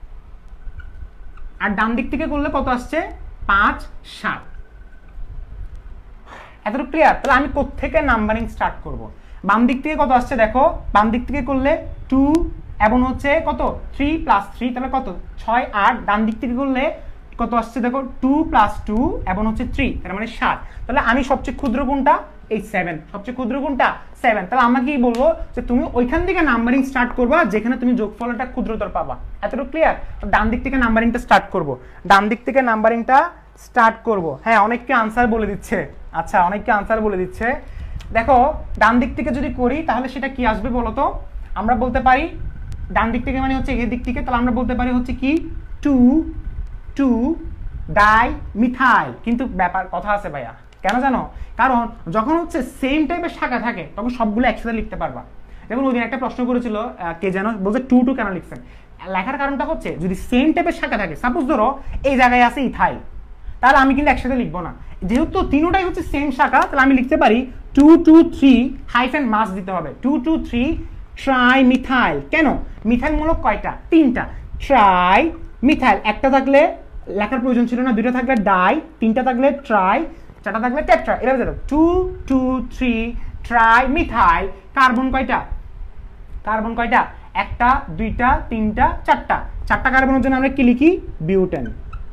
Speaker 1: আর ডান দিক থেকে করলে কত আসছে? পাঁচ, সাত। এতটুকু ক্লিয়ার? তাহলে আমি কোত্থেকে নাম্বারিং স্টার্ট করব? বাম দিক থেকে কত আসছে দেখো, বাম দিক থেকে করলে টু এবং হচ্ছে কত থ্রি প্লাস থ্রি, তাহলে কত ছয় আট। ডান দিক থেকে করলে কত আসছে দেখো টু প্লাস টু এবং হচ্ছে থ্রি, তার মানে সাত। তাহলে আমি সবচেয়ে ক্ষুদ্র কোনটা, এই সেভেন, সবচেয়ে ক্ষুদ্র কোনটা সেভেন। তাহলে আমাকে কি বলবো যে তুমি ওইখান থেকে নাম্বারিং স্টার্ট করবা যেখানে তুমি যোগফলটা ক্ষুদ্রতর পাবা। এতটুকু ক্লিয়ার? ডান দিক থেকে নাম্বারিংটা স্টার্ট করব, ডান দিক থেকে নাম্বারিংটা স্টার্ট করব। হ্যাঁ, অনেককে আনসার বলে দিচ্ছে। আচ্ছা, অনেককে আনসার বলে দিচ্ছে। দেখো ডান দিক থেকে যদি করি তাহলে সেটা কি আসবে বলো তো? আমরা বলতে পারি ডান দিক থেকে মানে হচ্ছে এই দিক থেকে, তাহলে আমরা বলতে পারি হচ্ছে কি টু টু ডাই মিথাইল। কিন্তু ব্যাপার কথা আছে ভাইয়া, কেন জানো? কারণ যখন হচ্ছে সেম টাইপের শাখা থাকে তখন সবগুলো একসাথে লিখতে পারবা। যেমন ওই দিন একটা প্রশ্ন করেছিল, কে যেন বলছে টু টু কেন লিখছেন? লেখার কারণটা হচ্ছে যদি সেম টাইপের শাখা থাকে, সাপোজ ধরো এই জায়গায় আছে ইথাইল, তাহলে আমি কিন্তু একসাথে লিখবো না। যেহেতু তিনটাই হচ্ছে সেম শাখা, তাহলে আমি লিখতে পারি টু টু থ্রি হাইফেন মাস দিতে হবে, two two three trimethyl. কেন? মিথাইল মূলক কয়টা? তিনটা। ট্রাই মিথাইল একটা থাকলে লেখার প্রয়োজন ছিল না, দুইটা থাকলে ডাই, তিনটা থাকলে ট্রাই, চারটা থাকলে টেট্রা। এভাবে দেখো two two three trimethyl. Carbon কয়টা? কার্বন কয়টা? একটা, দুইটা, তিনটা, চারটা। চারটা কার্বনের জন্য আমরা কি লিখি? বিউটেন।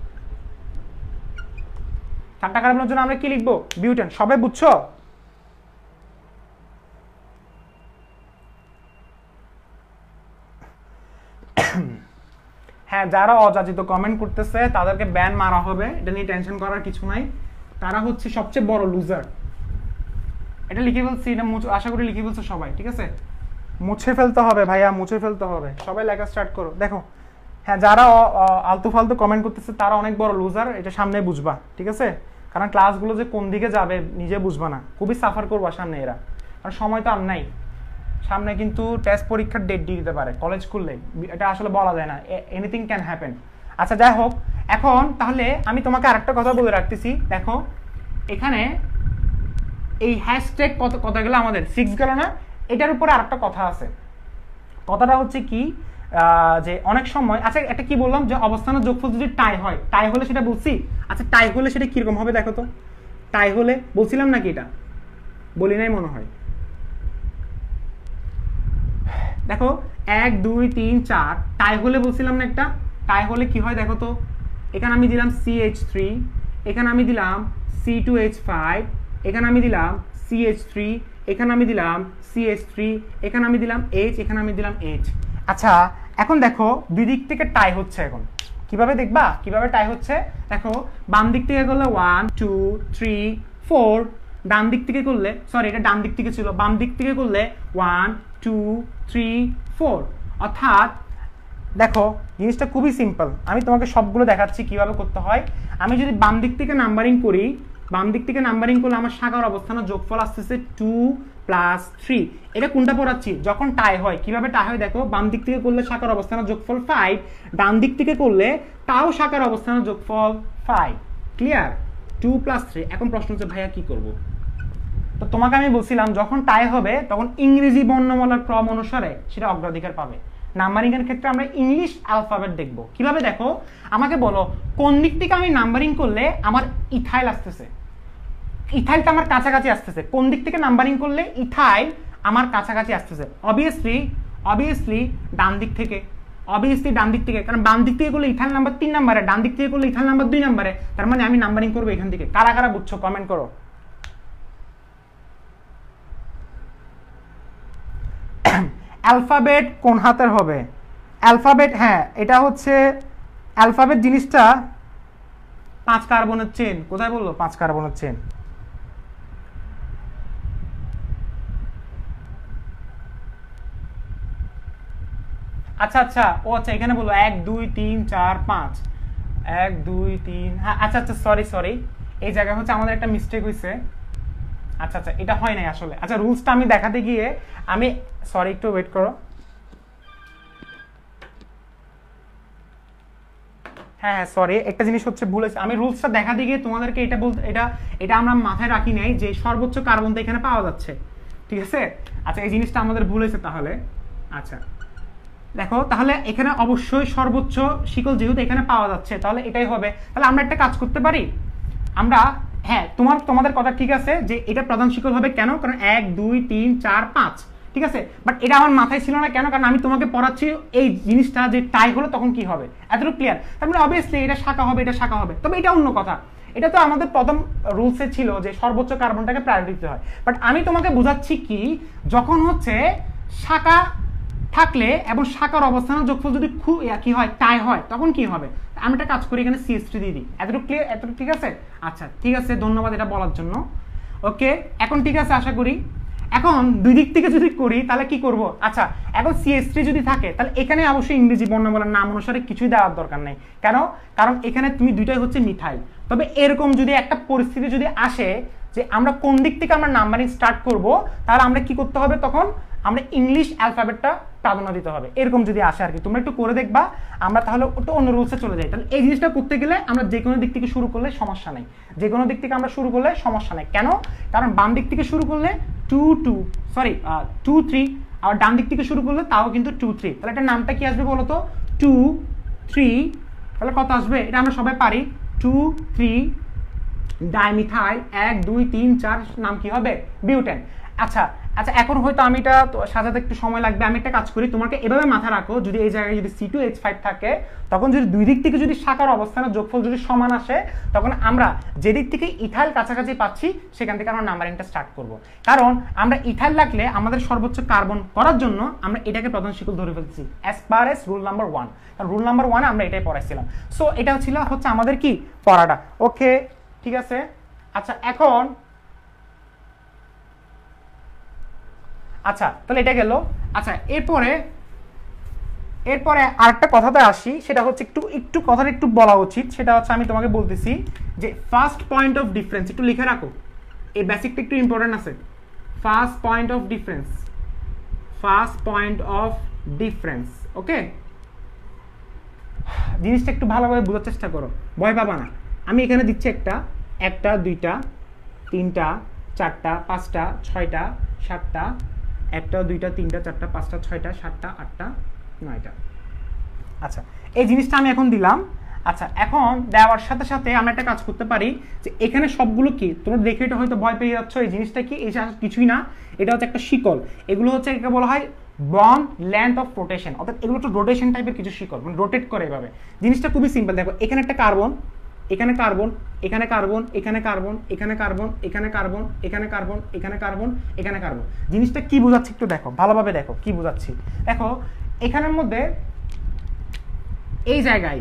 Speaker 1: চারটা কার্বনের জন্য আমরা কি লিখবো? বিউটেন। সবাই বুঝছো? হ্যাঁ, যারা অযাচিত কমেন্ট করতেছে তাদেরকে ব্যান মারা হবে, এটা নিয়ে টেনশন করার কিছু নাই। তারা হচ্ছে সবচেয়ে বড় লুজার। এটা লিখে ফেলছি, এটা আশা করি লিখে ফেলছো সবাই, ঠিক আছে? মুছে ফেলতে হবে ভাইয়া, মুছে ফেলতে হবে। সবাই লেখা স্টার্ট করো। দেখো হ্যাঁ, যারা আলতু ফালতু কমেন্ট করতেছে তারা অনেক বড় লুজার, এটা সামনে বুঝবা, ঠিক আছে? কারণ ক্লাসগুলো যে কোন দিকে যাবে নিজে বুঝবা না, খুবই সাফার করবা সামনে এরা, কারণ সময় তো আর নাই। সামনে কিন্তু টেস্ট পরীক্ষার ডেট দিয়ে দিতে পারে কলেজ খুললে, এটা আসলে বলা যায় না, এনিথিং ক্যান হ্যাপেন। আচ্ছা যাই হোক, এখন তাহলে আমি তোমাকে আরেকটা কথা বলে রাখতেছি। দেখো এখানে এই হ্যাশট্যাগ কত কথা গেল আমাদের সিক্স গেল না, এটার উপরে আরেকটা কথা আছে। কথাটা হচ্ছে কি যে অনেক সময়, আচ্ছা একটা কি বললাম যে অবস্থানের যোগফল যদি টাই হয়, টাই হলে সেটা বলছি। আচ্ছা টাই হলে সেটা কিরকম হবে দেখো তো? টাই হলে বলছিলাম নাকি? এটা বলি নাই মনে হয়। দেখো এক দুই তিন চার, টাই হলে বলছিলাম না একটা? টাই হলে কি হয় দেখো তো? এখানে আমি দিলাম সি এইচ থ্রি, এখানে আমি দিলাম সি টু এইচ ফাইভ, এখানে আমি দিলাম সি এইচ থ্রি, এখানে আমি দিলাম সি এইচ থ্রি, এখানে আমি দিলাম এইচ, এখানে আমি দিলাম এইচ। আচ্ছা এখন দেখো দুই দিক থেকে টাই হচ্ছে। এখন কিভাবে দেখবা কিভাবে টাই হচ্ছে? দেখো বাম দিক থেকে করলে ওয়ান টু থ্রি ফোর, ডান দিক থেকে করলে, সরি এটা ডান দিক থেকে ছিল, বাম দিক থেকে করলে ওয়ান টু থ্রি ফোর। অর্থাৎ দেখো জিনিসটা খুবই সিম্পল, আমি তোমাকে সবগুলো দেখাচ্ছি কিভাবে করতে হয়। আমি যদি বাম দিক থেকে নাম্বারিং করি, বাম দিক থেকে নাম্বারিং করলে আমার শাখার অবস্থানের যোগফল আসতেছে টু প্লাস থ্রি। এটা কোনটা পড়াচ্ছি? যখন টাই হয়। কিভাবে টাই হয় দেখো, বাম দিক থেকে করলে শাখার অবস্থানের যোগফল ফাইভ, ডান দিক থেকে করলে তাও শাখার অবস্থানের যোগফল five. Clear? Two plus three. এখন প্রশ্ন হচ্ছে ভাইয়া কি করব? তো তোমাকে আমি বলছিলাম যখন টাই হবে তখন ইংরেজি বর্ণমালার ক্রম অনুসারে সেটা অগ্রাধিকার পাবে। নাম্বারিং এর ক্ষেত্রে আমরা ইংলিশ অ্যালফাবেট দেখব। কিভাবে দেখো আমাকে বলো, কোন দিক থেকে আমি নাম্বারিং করলে আমার ইথাইল আসতেছে? ইথাইলটা আমার কাছাকাছি আসতেছে। কোন দিক থেকে নাম্বারিং করলে ইথাইল আমার কাছাকাছি আসতেছে? অবভিয়াসলি অবভিয়াসলি ডান দিক থেকে, অবভিয়াসলি ডান দিক থেকে, কারণ বাম দিক থেকে করলে ইথাইল নাম্বার তিন নাম্বারে, ডান দিক থেকে করলে ইথাইল নাম্বার দুই নাম্বারে, তার মানে আমি নাম্বারিং করবো এখান থেকে। কারা কারা বুঝছো কমেন্ট করো। অ্যালফাবেট কোন হাতের হবে? অ্যালফাবেট, হ্যাঁ এটা হচ্ছে অ্যালফাবেট জিনিসটা পাঁচ কার্বনের চেন। কোথায় বললো পাঁচ কার্বনের চেন? আচ্ছা আচ্ছা ও আচ্ছা এখানে বললো এক দুই তিন চার পাঁচ, এক দুই তিন, হ্যাঁ আচ্ছা আচ্ছা সরি সরি এই জায়গায় হচ্ছে আমাদের একটা মিস্টেক হয়েছে। আচ্ছা আচ্ছা এটা হয় নাই আসলে। আচ্ছা রুলসটা আমি দেখাতে গিয়ে আমি, সরি একটু ওয়েট করো। হ্যাঁ হ্যাঁ সরি একটা জিনিস হচ্ছে ভুল হয়েছে, আমি রুলসটা দেখাতে গিয়ে তোমাদেরকে এটা বলতে, এটা এটা আমরা মাথায় রাখি নাই যে সর্বোচ্চ কার্বনটা এখানে পাওয়া যাচ্ছে, ঠিক আছে? আচ্ছা এই জিনিসটা আমাদের ভুল হয়েছে তাহলে। আচ্ছা দেখো তাহলে এখানে অবশ্যই সর্বোচ্চ শিকল যেহেতু এখানে পাওয়া যাচ্ছে তাহলে এটাই হবে। তাহলে আমরা একটা কাজ করতে পারি, আমরা হ্যাঁ তোমার তোমাদের কথা ঠিক আছে যে এটা প্রধান শিকল হবে, কেন? কারণ এক দুই তিন চার পাঁচ, ঠিক আছে, বাট এটা আমার মাথায় ছিল না, কেন? কারণ আমি তোমাকে পড়াচ্ছি এই জিনিসটা যে টাই হলো তখন কি হবে, এতটুকু ক্লিয়ার। তার মানে অবভিয়াসলি এটা শাখা হবে, এটা শাখা হবে, তবে এটা অন্য কথা। এটা তো আমাদের প্রথম রুলসে ছিল যে সর্বোচ্চ কার্বনটাকে প্রায়োরিটি দিতে হয়, বাট আমি তোমাকে বোঝাচ্ছি কি, যখন হচ্ছে শাখা থাকলে এবং শাখার অবস্থানের যোগফল যদি খুব কি হয়, টাই হয়, তখন কি হবে? আমি একটা কাজ করি, এখানে সি এস থ্রি দিয়ে দিই। এতটুকু ক্লিয়ার? এতটুকু ঠিক আছে? আচ্ছা ঠিক আছে, ধন্যবাদ এটা বলার জন্য। ওকে, এখন ঠিক আছে আশা করি। এখন দুই দিক থেকে যদি করি তাহলে কি করব? আচ্ছা এখন সি এস থ্রি যদি থাকে তাহলে এখানে অবশ্যই ইংরেজি বর্ণমালার নাম অনুসারে কিছুই দেওয়ার দরকার নেই, কেন? কারণ এখানে তুমি দুইটাই হচ্ছে মিথাইল। তবে এরকম যদি একটা পরিস্থিতি যদি আসে যে আমরা কোন দিক থেকে আমরা নাম্বারিং স্টার্ট করব, তাহলে আমরা কি করতে হবে? তখন আমরা ইংলিশ অ্যালফাবেটটা প্রাধান্য দিতে হবে। এরকম যদি আসে আর কি, তোমরা একটু করে দেখবা। আমরা তাহলে একটু অন্য রুলসে চলে যাই। তাহলে এই জিনিসটা করতে গেলে আমরা যে কোনো দিক থেকে শুরু করলে সমস্যা নেই, যে কোনো দিক থেকে আমরা শুরু করলে সমস্যা নেই, কেন? কারণ বাম দিক থেকে শুরু করলে two two sorry two three, আর ডান দিক থেকে শুরু করলে তাও কিন্তু টু থ্রি। তাহলে এটা নামটা কি আসবে বলো তো? টু থ্রি, তাহলে কত আসবে? এটা আমরা সবাই পারি, টু থ্রি ডাইমিথাইল, এক দুই তিন চার, নাম কি হবে? বিউটেন। আচ্ছা আচ্ছা এখন হয়তো আমি এটা সাজাতে একটু সময় লাগবে। আমি একটা কাজ করি, তোমাকে এভাবে মাথা রাখো, যদি এই জায়গায় যদি সি টু এইচ ফাইভ থাকে, তখন যদি দুই দিক থেকে যদি শাখার অবস্থানের যোগফল যদি সমান আসে, তখন আমরা যে দিক থেকে ইথাইল কাছাকাছি পাচ্ছি সেখান থেকে আমরা নাম্বারিংটা স্টার্ট করব। কারণ আমরা ইথাইল রাখলে আমাদের সর্বোচ্চ কার্বন করার জন্য আমরা এটাকে প্রধান শিকল ধরে ফেলছি as per S rule number one. কারণ রুল নাম্বার ওয়ানে আমরা এটাই পড়াইছিলাম। সো এটা ছিল হচ্ছে আমাদের কি পড়াটা। ওকে ঠিক আছে। আচ্ছা এখন আচ্ছা তাহলে এটা গেল। আচ্ছা এরপরে এরপরে আরেকটা কথাতে আসি, সেটা হচ্ছে একটু একটু কথাটা একটু বলা উচিত। সেটা হচ্ছে আমি তোমাকে বলতেছি যে ফার্স্ট পয়েন্ট অফ ডিফারেন্স একটু লিখে রাখো, এই বেসিকটা একটু ইম্পর্টেন্ট আছে। First point of difference, first point of difference okay, জিনিসটা একটু ভালোভাবে বোঝার চেষ্টা করো, ভয় পাবা না। আমি এখানে দিচ্ছি একটা একটা দুইটা তিনটা চারটা পাঁচটা ছয়টা সাতটা, একটা দুইটা তিনটা চারটা পাঁচটা ছয়টা সাতটা আটটা নয়টা। আচ্ছা এই জিনিসটা আমি এখন দিলাম। আচ্ছা এখন দেওয়ার সাথে সাথে আমরা একটা কাজ করতে পারি যে এখানে সবগুলো কি তোমরা দেখে এটা হয়তো ভয় পেয়ে যাচ্ছ, এই জিনিসটা কি? এই কিছুই না, এটা হচ্ছে একটা শিকল। এগুলো হচ্ছে একে বলা হয় বন্ড লেন্থ অফ রোটেশন, অর্থাৎ এগুলো একটু রোটেশন টাইপের কিছু শিকল, মানে রোটেট করে এভাবে। জিনিসটা খুবই সিম্পল। দেখো এখানে একটা কার্বন, এখানে কার্বন, এখানে কার্বন, এখানে কার্বন, এখানে কার্বন, এখানে কার্বন, এখানে কার্বন, এখানে কার্বন, এখানে কার্বন। জিনিসটা কি বোঝাচ্ছি একটু দেখো, ভালোভাবে দেখো কি বোঝাচ্ছি। দেখো এখানের মধ্যে এই জায়গায়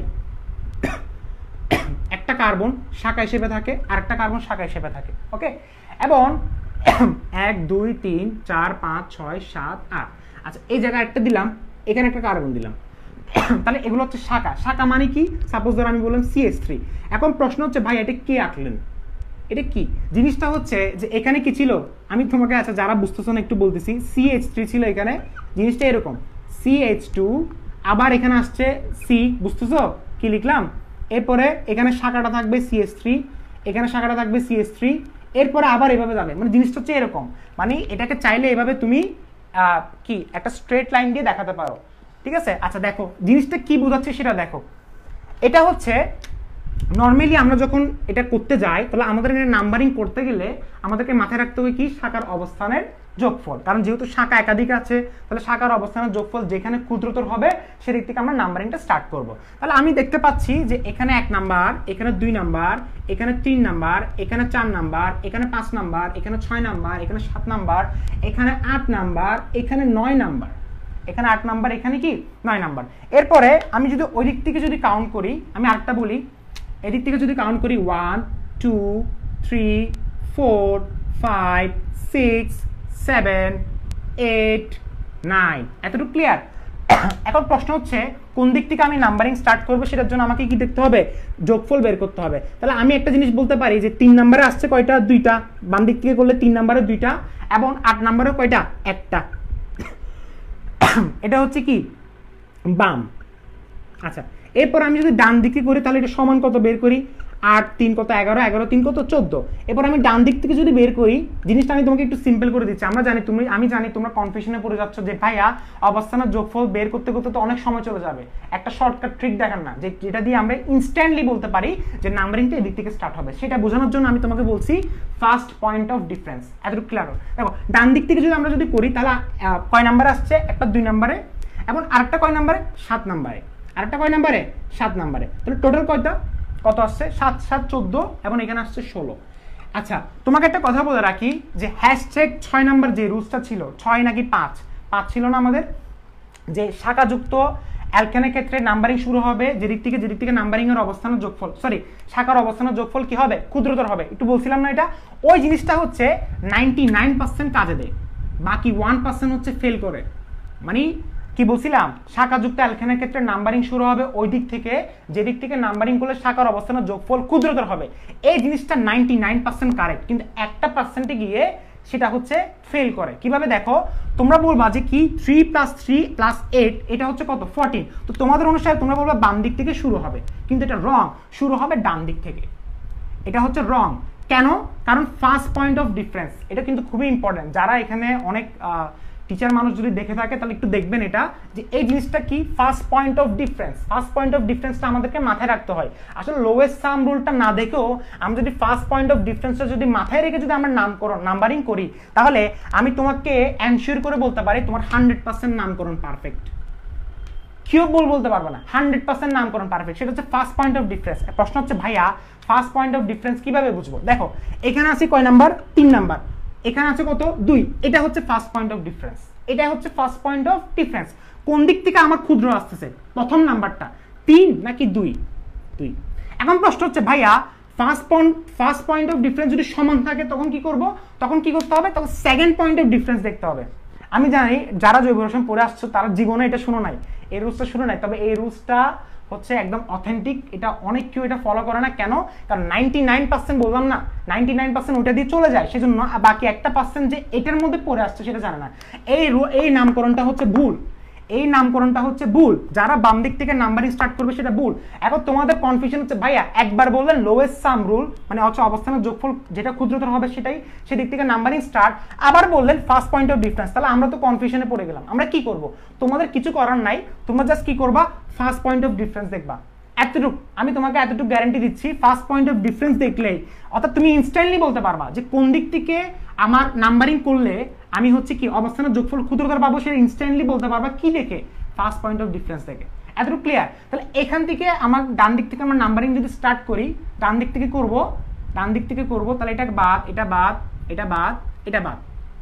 Speaker 1: একটা কার্বন শাখা হিসেবে থাকে আর একটা কার্বন শাখা হিসেবে থাকে, ওকে। এবং এক দুই তিন চার পাঁচ ছয় সাত আট। আচ্ছা এই জায়গায় একটা দিলাম, এখানে একটা কার্বন দিলাম, তাহলে এগুলো হচ্ছে শাখা। শাখা মানে কি? সাপোজ ধর আমি বললাম সি এস থ্রি। এখন প্রশ্ন হচ্ছে ভাই এটা কে আঁকলেন, এটা কি? জিনিসটা হচ্ছে যে এখানে কি ছিল আমি তোমাকে, আচ্ছা যারা বুঝতেছো না একটু বলতেছি, সি এইচ থ্রি ছিল এখানে, জিনিসটা এরকম সি এইচ টু, আবার এখানে আসছে সি, বুঝতেছো কি লিখলাম? এরপরে এখানে শাখাটা থাকবে সি এস থ্রি, এখানে শাখাটা থাকবে সি এস থ্রি, এরপরে আবার এভাবে যাবে। মানে জিনিসটা হচ্ছে এরকম, মানে এটাকে চাইলে এভাবে তুমি কি একটা স্ট্রেট লাইন দিয়ে দেখাতে পারো, ঠিক আছে। আচ্ছা দেখো জিনিসটা কি বোঝাচ্ছে সেটা দেখো। এটা হচ্ছে নর্মালি আমরা যখন এটা করতে যাই তাহলে আমাদের এখানে নাম্বারিং করতে গেলে আমাদেরকে মাথায় রাখতে হবে কি? শাখার অবস্থানের যোগফল। কারণ যেহেতু শাখা একাধিক আছে তাহলে শাখার অবস্থানের যোগফল যেখানে ক্ষুদ্রতর হবে সেদিক থেকে আমরা নাম্বারিংটা স্টার্ট করব। তাহলে আমি দেখতে পাচ্ছি যে এখানে এক নাম্বার, এখানে দুই নাম্বার, এখানে তিন নাম্বার, এখানে চার নাম্বার, এখানে পাঁচ নাম্বার, এখানে ছয় নাম্বার, এখানে সাত নাম্বার, এখানে আট নাম্বার, এখানে নয় নাম্বার, এখানে আট নাম্বার, এখানে কি নয় নাম্বার। এরপরে আমি যদি ওই দিক থেকে যদি কাউন্ট করি, আমি আরেকটা বলি, এদিক থেকে যদি কাউন্ট করি one two three four five six seven eight nine, এতটুকু ক্লিয়ার? এখন প্রশ্ন হচ্ছে কোন দিক থেকে আমি নাম্বারিং স্টার্ট করবো, সেটার জন্য আমাকে কি দেখতে হবে? যোগফল বের করতে হবে। তাহলে আমি একটা জিনিস বলতে পারি যে তিন নাম্বারে আসছে কয়টা? দুইটা। বাম দিক থেকে করলে তিন নাম্বারে দুইটা, এবং আট নাম্বারে কয়টা? একটা। এটা হচ্ছে কি বাম। আচ্ছা এরপর আমি যদি ডান দিকে করি তাহলে এটা সমান কত বের করি? আট তিন কত এগারো, এগারো তিন কত চোদ্দ। এবার আমি ডান দিক থেকে যদি বের করি, জিনিসটা আমি তোমাকে একটু সিম্পল করে দিচ্ছি। আমরা জানি তুমি আমি জানি তোমরা কনফিউশনে পড়ে যাচ্ছ যে ভাইয়া অবস্থানের যোগফল বের করতে করতে তো অনেক সময় চলে যাবে। একটা শর্টকাট ট্রিক দেখান না, যে যেটা দিয়ে আমরা ইনস্ট্যান্টলি বলতে পারি যে নাম্বারিংটা এদিক থেকে স্টার্ট হবে। সেটা বোঝানোর জন্য আমি তোমাকে বলছি ফার্স্ট পয়েন্ট অফ ডিফারেন্স। এতটুকু ক্লিয়ার? দেখো ডান দিক থেকে যদি আমরা যদি করি তাহলে কয় নাম্বার আসছে? একটা দুই নাম্বারে, এবং আরেকটা কয় নাম্বারে? সাত নাম্বারে। আরেকটা কয় নাম্বারে? সাত নাম্বারে। তাহলে টোটাল কয়টা কত আসছে? সাত সাত চোদ্দ, এবং এখানে আসছে ষোলো। আচ্ছা তোমাকে একটা কথা বলে রাখি যে হ্যাশট্যাগ ছয় নাম্বার যে রুলসটা ছিল, ছয় নাকি পাঁচ? পাঁচ ছিল না আমাদের? যে শাখাযুক্ত অ্যালকেনের ক্ষেত্রে নাম্বারিং শুরু হবে যেদিক থেকে যেদিক থেকে নাম্বারিং এর অবস্থানের যোগফল, সরি শাখার অবস্থানের যোগফল কি হবে? ক্ষুদ্রতর হবে। একটু বলছিলাম না এটা? ওই জিনিসটা হচ্ছে নাইনটি নাইন পার্সেন্ট কাজে দেয়, বাকি ওয়ান পার্সেন্ট হচ্ছে ফেল করে। মানে কি বলছিলাম? শাখাযুক্ত অ্যালকেনের ক্ষেত্রে নাম্বারিং শুরু হবে ওই দিক থেকে যেদিক থেকে নাম্বারিং করলে শাখার অবস্থানের যোগফল ক্ষুদ্রতর হবে। এই জিনিসটা নাইনটি নাইন পার্সেন্ট কারেক্ট, কিন্তু একটা পার্সেন্টে গিয়ে সেটা হচ্ছে ফেল করে। কিভাবে দেখো, তোমরা বলবা যে কি three plus three plus eight এটা হচ্ছে কত? ফোরটিন। তো তোমাদের অনুসারে তোমরা বলবা বাম দিক থেকে শুরু হবে, কিন্তু এটা রং, শুরু হবে ডান দিক থেকে। এটা হচ্ছে রং। কেন? কারণ ফার্স্ট পয়েন্ট অফ ডিফারেন্স, এটা কিন্তু খুবই ইম্পর্টেন্ট। যারা এখানে অনেক টিচার মানুষ যদি দেখে থাকে তাহলে একটু দেখবেন এটা, যে এই জিনিসটা কি first point of difference. First point of ডিফারেন্সটা আমাদেরকে মাথায় রাখতে হয়। আসলে লোয়েস্ট সাম রুলটা না দেখেও আমরা যদি ফার্স্ট পয়েন্ট অফ ডিফারেন্সটা যদি মাথায় রেখে যদি আমরা নামকরণ নাম্বারিং করি, তাহলে আমি তোমাকে এনশিওর করে বলতে পারি তোমার হান্ড্রেড পার্সেন্ট নামকরণ পারফেক্ট। কেউ বল বলতে পারবে না, হান্ড্রেড পার্সেন্ট নামকরণ পারফেক্ট। সেটা হচ্ছে ফার্স্ট পয়েন্ট অফ ডিফারেন্স। প্রশ্ন হচ্ছে ভাইয়া ফার্স্ট পয়েন্ট অফ ডিফারেন্স কিভাবে বুঝবো? দেখো এখানে আছে কয় নাম্বার? তিন নাম্বার। এখানে আছে কত? দুই। এটা হচ্ছে ফার্স্ট পয়েন্ট অফ ডিফারেন্স। এটা হচ্ছে ফার্স্ট পয়েন্ট অফ ডিফারেন্স। কোন দিক থেকে আমার ক্ষুদ্র আসতেছে? প্রথম নাম্বারটা তিন নাকি দুই? দুই। এখন প্রশ্ন হচ্ছে ভাইয়া first point first point of difference যদি সমান থাকে তখন কি করব? তখন কি করতে হবে? তখন সেকেন্ড পয়েন্ট অফ ডিফারেন্স দেখতে হবে। আমি জানি যারা জৈব রসায়ন পড়ে আসছো তারা জীবনে এটা শুনো নাই, এই রুলসটা শুনো নাই, তবে এই রুলসটা হচ্ছে একদম অথেন্টিক। এটা অনেক কেউ এটা ফলো করে না। কেন? কারণ নাইনটি নাইন পার্সেন্ট বললাম না, নাইনটি নাইন পার্সেন্ট ওটা দিয়ে চলে যায়, সেজন্য বাকি একটা পার্সেন্ট যে এটার মধ্যে পড়ে আসছে সেটা জানে না। এই এই নামকরণটা হচ্ছে ভুল, এই নামকরণটা হচ্ছে ভুল। যারা বাম দিক থেকে নাম্বারিং স্টার্ট করবে সেটা ভুল। এখন তোমাদের কনফিউশন হচ্ছে ভাইয়া একবার বললেন লোয়েস্ট সাম রুল, মানে হচ্ছে অবস্থানের যোগফল যেটা ক্ষুদ্রতর হবে সেটাই সেদিক থেকে নাম্বারিং স্টার্ট, আবার বললেন ফার্স্ট পয়েন্ট অফ ডিফারেন্স। তাহলে আমরা তো কনফিউশনে পড়ে গেলাম। আমরা কি করব? তোমাদের কিছু করার নাই, তোমরা জাস্ট কি করবা? ফার্স্ট পয়েন্ট অফ ডিফারেন্স দেখবা। এতটুকু আমি তোমাকে এতটুকু গ্যারান্টি দিচ্ছি, ফার্স্ট পয়েন্ট অফ ডিফারেন্স দেখলেই অর্থাৎ তুমি ইনস্ট্যান্টলি বলতে পারবা যে কোন দিক থেকে আমার নাম্বারিং করলে আমি হচ্ছে কি অবস্থানের যোগফল ক্ষুদ্রতর পাবো, সেটা ইনস্ট্যান্টলি বলতে পারবা। কি দেখে? ফার্স্ট পয়েন্ট অফ ডিফারেন্স দেখে। এতটুকু ক্লিয়ার? তাহলে এখান থেকে আমার ডান দিক থেকে আমরা নাম্বারিং যদি স্টার্ট করি, ডান দিক থেকে করব, ডান দিক থেকে করব, তাহলে এটা বাদ, এটা বাদ, এটা বাদ, এটা বাদ,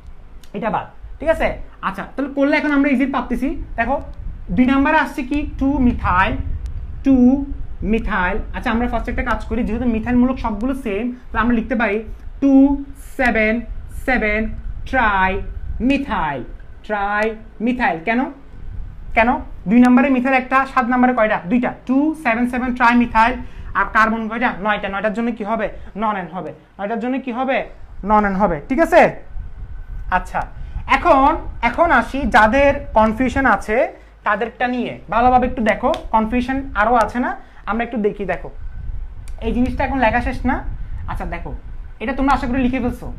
Speaker 1: এটা বাদ, ঠিক আছে? আচ্ছা তাহলে করলে এখন আমরা ইজি পাচ্ছি। দেখো দুই নাম্বারে আসছে কি? Two methyl, two methyl. আচ্ছা আমরা ফার্স্ট একটা কাজ করি, যেহেতু মিথাইল মূলক সবগুলো সেম, তাহলে আমরা লিখতে পারি two seven seven trimethyl, trimethyl. কেন? কেন? দুই নম্বরে মিথাইল একটা, সাত নম্বরে কয়টা? দুইটা। Two seven seven trimethyl. আর কার্বন কয়টা? নয়টা। নয়টার জন্য কি হবে? নন এন হবে। নয়টার জন্য কি হবে? নন এন হবে। ঠিক আছে? আচ্ছা এখন এখন আসি যাদের কনফিউশন আছে তাদেরটা নিয়ে ভালোভাবে একটু দেখো। কনফিউশন আরো আছে না? আমরা একটু দেখি। দেখো এই জিনিসটা এখন লেখা শেষ না? আচ্ছা দেখো এটা তোমরা আশা করি লিখে ফেলছো,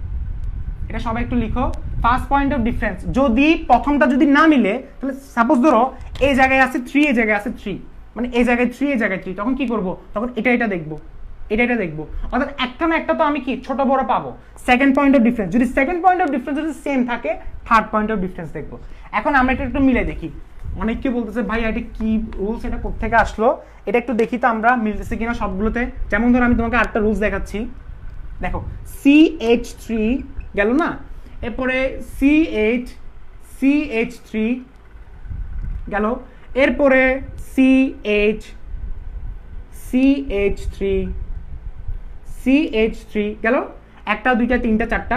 Speaker 1: এটা সবাই একটু লিখো। ফার্স্ট পয়েন্ট অফ ডিফারেন্স যদি প্রথমটা যদি না মিলে, তাহলে সাপোজ ধরো এই জায়গায় আছে থ্রি, এই জায়গায় আছে থ্রি, মানে এই জায়গায় থ্রি, এই জায়গায় থ্রি, তখন কি করব? তখন এটা এটা দেখবো, এটা এটা দেখবো। অর্থাৎ একটা না একটা তো আমি কি ছোট বড় পাবো। সেকেন্ড পয়েন্ট অফ ডিফারেন্স যদি সেকেন্ড পয়েন্ট অফ ডিফারেন্স যদি সেম থাকে, থার্ড পয়েন্ট অফ ডিফারেন্স দেখবো। এখন আমরা এটা একটু মিলে দেখি। অনেকে বলতেছে ভাই এটা কি রুলস, এটা কোথা থেকে আসলো? এটা একটু দেখি তো আমরা মিলতেছে কিনা সবগুলোতে। যেমন ধরো আমি তোমাকে আরেকটা রুলস দেখাচ্ছি। দেখো সি এইচ থ্রি গেল না, এরপরে C H C H three গেল, এরপরে C H C H three C H three গেল, একটা দুইটা তিনটা চারটা।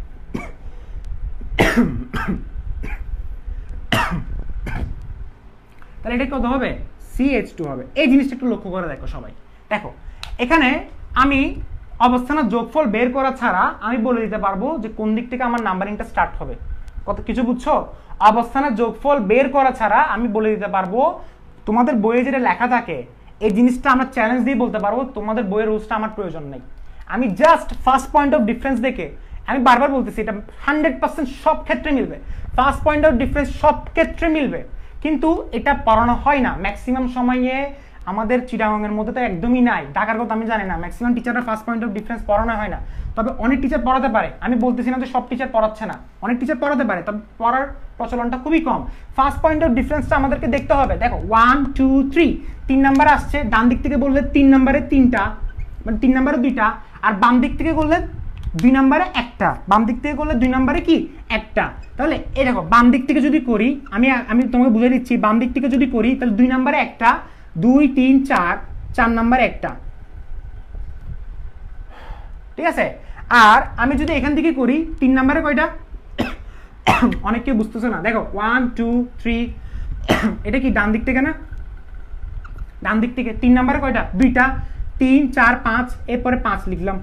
Speaker 1: তাহলে এটা কত হবে? সি এইচ টু হবে। এই জিনিসটা একটু লক্ষ্য করে দেখো সবাই। দেখো এখানে আমি অবস্থানের যোগফল বের করা ছাড়া আমি বলে দিতে পারবো যে কোন দিক থেকে আমার নাম্বারিংটা স্টার্ট হবে। কত কিছু বুঝছো? অবস্থানের যোগফল বের করা ছাড়া আমি বলে দিতে পারবো তোমাদের বইয়ে যেটা লেখা থাকে এই জিনিসটা আমরা চ্যালেঞ্জ দিয়ে বলতে পারবো তোমাদের বইয়ের রুলসটা আমার প্রয়োজন নেই। আমি just first point of difference দেখে, আমি বারবার বলতেছি এটা হান্ড্রেড পার্সেন্ট সব ক্ষেত্রে মিলবে, ফার্স্ট পয়েন্ট অফ ডিফারেন্স সব ক্ষেত্রে মিলবে, কিন্তু এটা পড়ানো হয় না ম্যাক্সিমাম সময়ে। আমাদের চিটাগংয়ের মধ্যে তো একদমই নাই, ঢাকার কথা আমি জানি না, ম্যাক্সিমাম টিচাররা ফার্স্ট পয়েন্ট অফ ডিফারেন্স পড়ানো হয় না। তবে অনেক টিচার পড়াতে পারে, আমি বলতেছি না যে সব টিচার পড়াচ্ছে না, অনেক টিচার পড়াতে পারে, তবে পড়ার প্রচলনটা খুবই কম। ফার্স্ট পয়েন্ট অফ ডিফারেন্সটা আমাদেরকে দেখতে হবে। দেখো ওয়ান টু থ্রি, তিন নাম্বার আসছে, ডান দিক থেকে বললে তিন নাম্বারে তিনটা, মানে তিন নাম্বারে দুইটা, আর বাম দিক থেকে করলে দুই নাম্বারে একটা, বাম দিক থেকে করলে দুই নাম্বারে কি একটা। তাহলে এই দেখো বাম দিক থেকে যদি করি, আমি আমি তোমাকে বুঝে দিচ্ছি, বাম দিক থেকে যদি করি তাহলে দুই নাম্বারে একটা, দুই তিন চার, চার নাম্বারে একটা, ঠিক আছে। আর আমি যদি এখান থেকে করি তিন নাম্বারে কয়টা, অনেক কেউ বুঝতেছে না, দেখো ওয়ান টু থ্রি, এটা কি ডান দিক থেকে না, ডান দিক থেকে, তিন নাম্বারে কয়টা, দুইটা, তিন চার পাঁচ, এরপরে পাঁচ লিখলাম,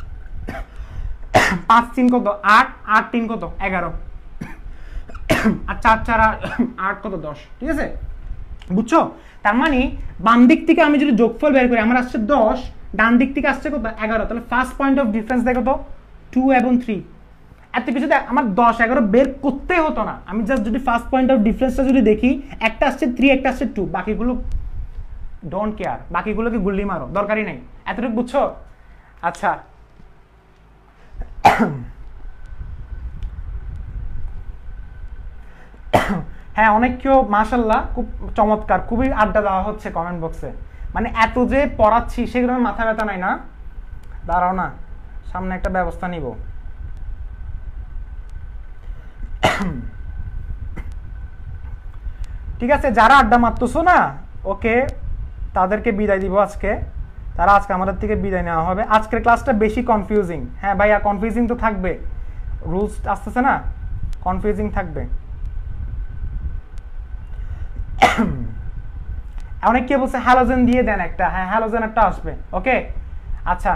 Speaker 1: পাঁচ তিন কত আট, আট তিন কত এগারো, আর চার চার আট কত দশ, ঠিক আছে, বুঝছো। তার মানে বাম দিক থেকে আমি যদি যোগফল বের করি আমার আসছে দশ, ডান দিক থেকে আসছে কত এগারো, তাহলে ফার্স্ট পয়েন্ট অফ ডিফারেন্স দেখো তো টু এবং থ্রি। এত কিছু আমার দশ এগারো বের করতে হতো না, আমি জাস্ট যদি ফার্স্ট পয়েন্ট অফ ডিফারেন্সটা যদি দেখি, একটা আসছে থ্রি, একটা আসছে টু, বাকিগুলো ডোন্ট কেয়ার, বাকিগুলোকে গুল্লি মারো, দরকারই নেই, এতটুকু বুঝছো। আচ্ছা হ্যাঁ, অনেক কেউ মাশাআল্লাহ খুব চমৎকার, খুবই আড্ডা দেওয়া হচ্ছে কমেন্ট বক্সে, মানে এত যে পড়াচ্ছি সেগুলো মাথা ব্যথা নাই না, দাঁড়াও না সামনে একটা ব্যবস্থা নিব। ঠিক আছে, যারা আড্ডা মারতেছো না ওকে, তাদেরকে বিদায় দিব আজকে, তারা আজকে আমাদের থেকে বিদায় নেওয়া হবে। আজকের ক্লাসটা বেশি কনফিউজিং, হ্যাঁ ভাইয়া কনফিউজিং তো থাকবে, রুলস আসতেছে না, কনফিউজিং থাকবে। অনেক কে বলছে হ্যালোজেন দিয়ে দেন একটা, হ্যাঁ হ্যালোজেন একটা আসবে, ওকে। আচ্ছা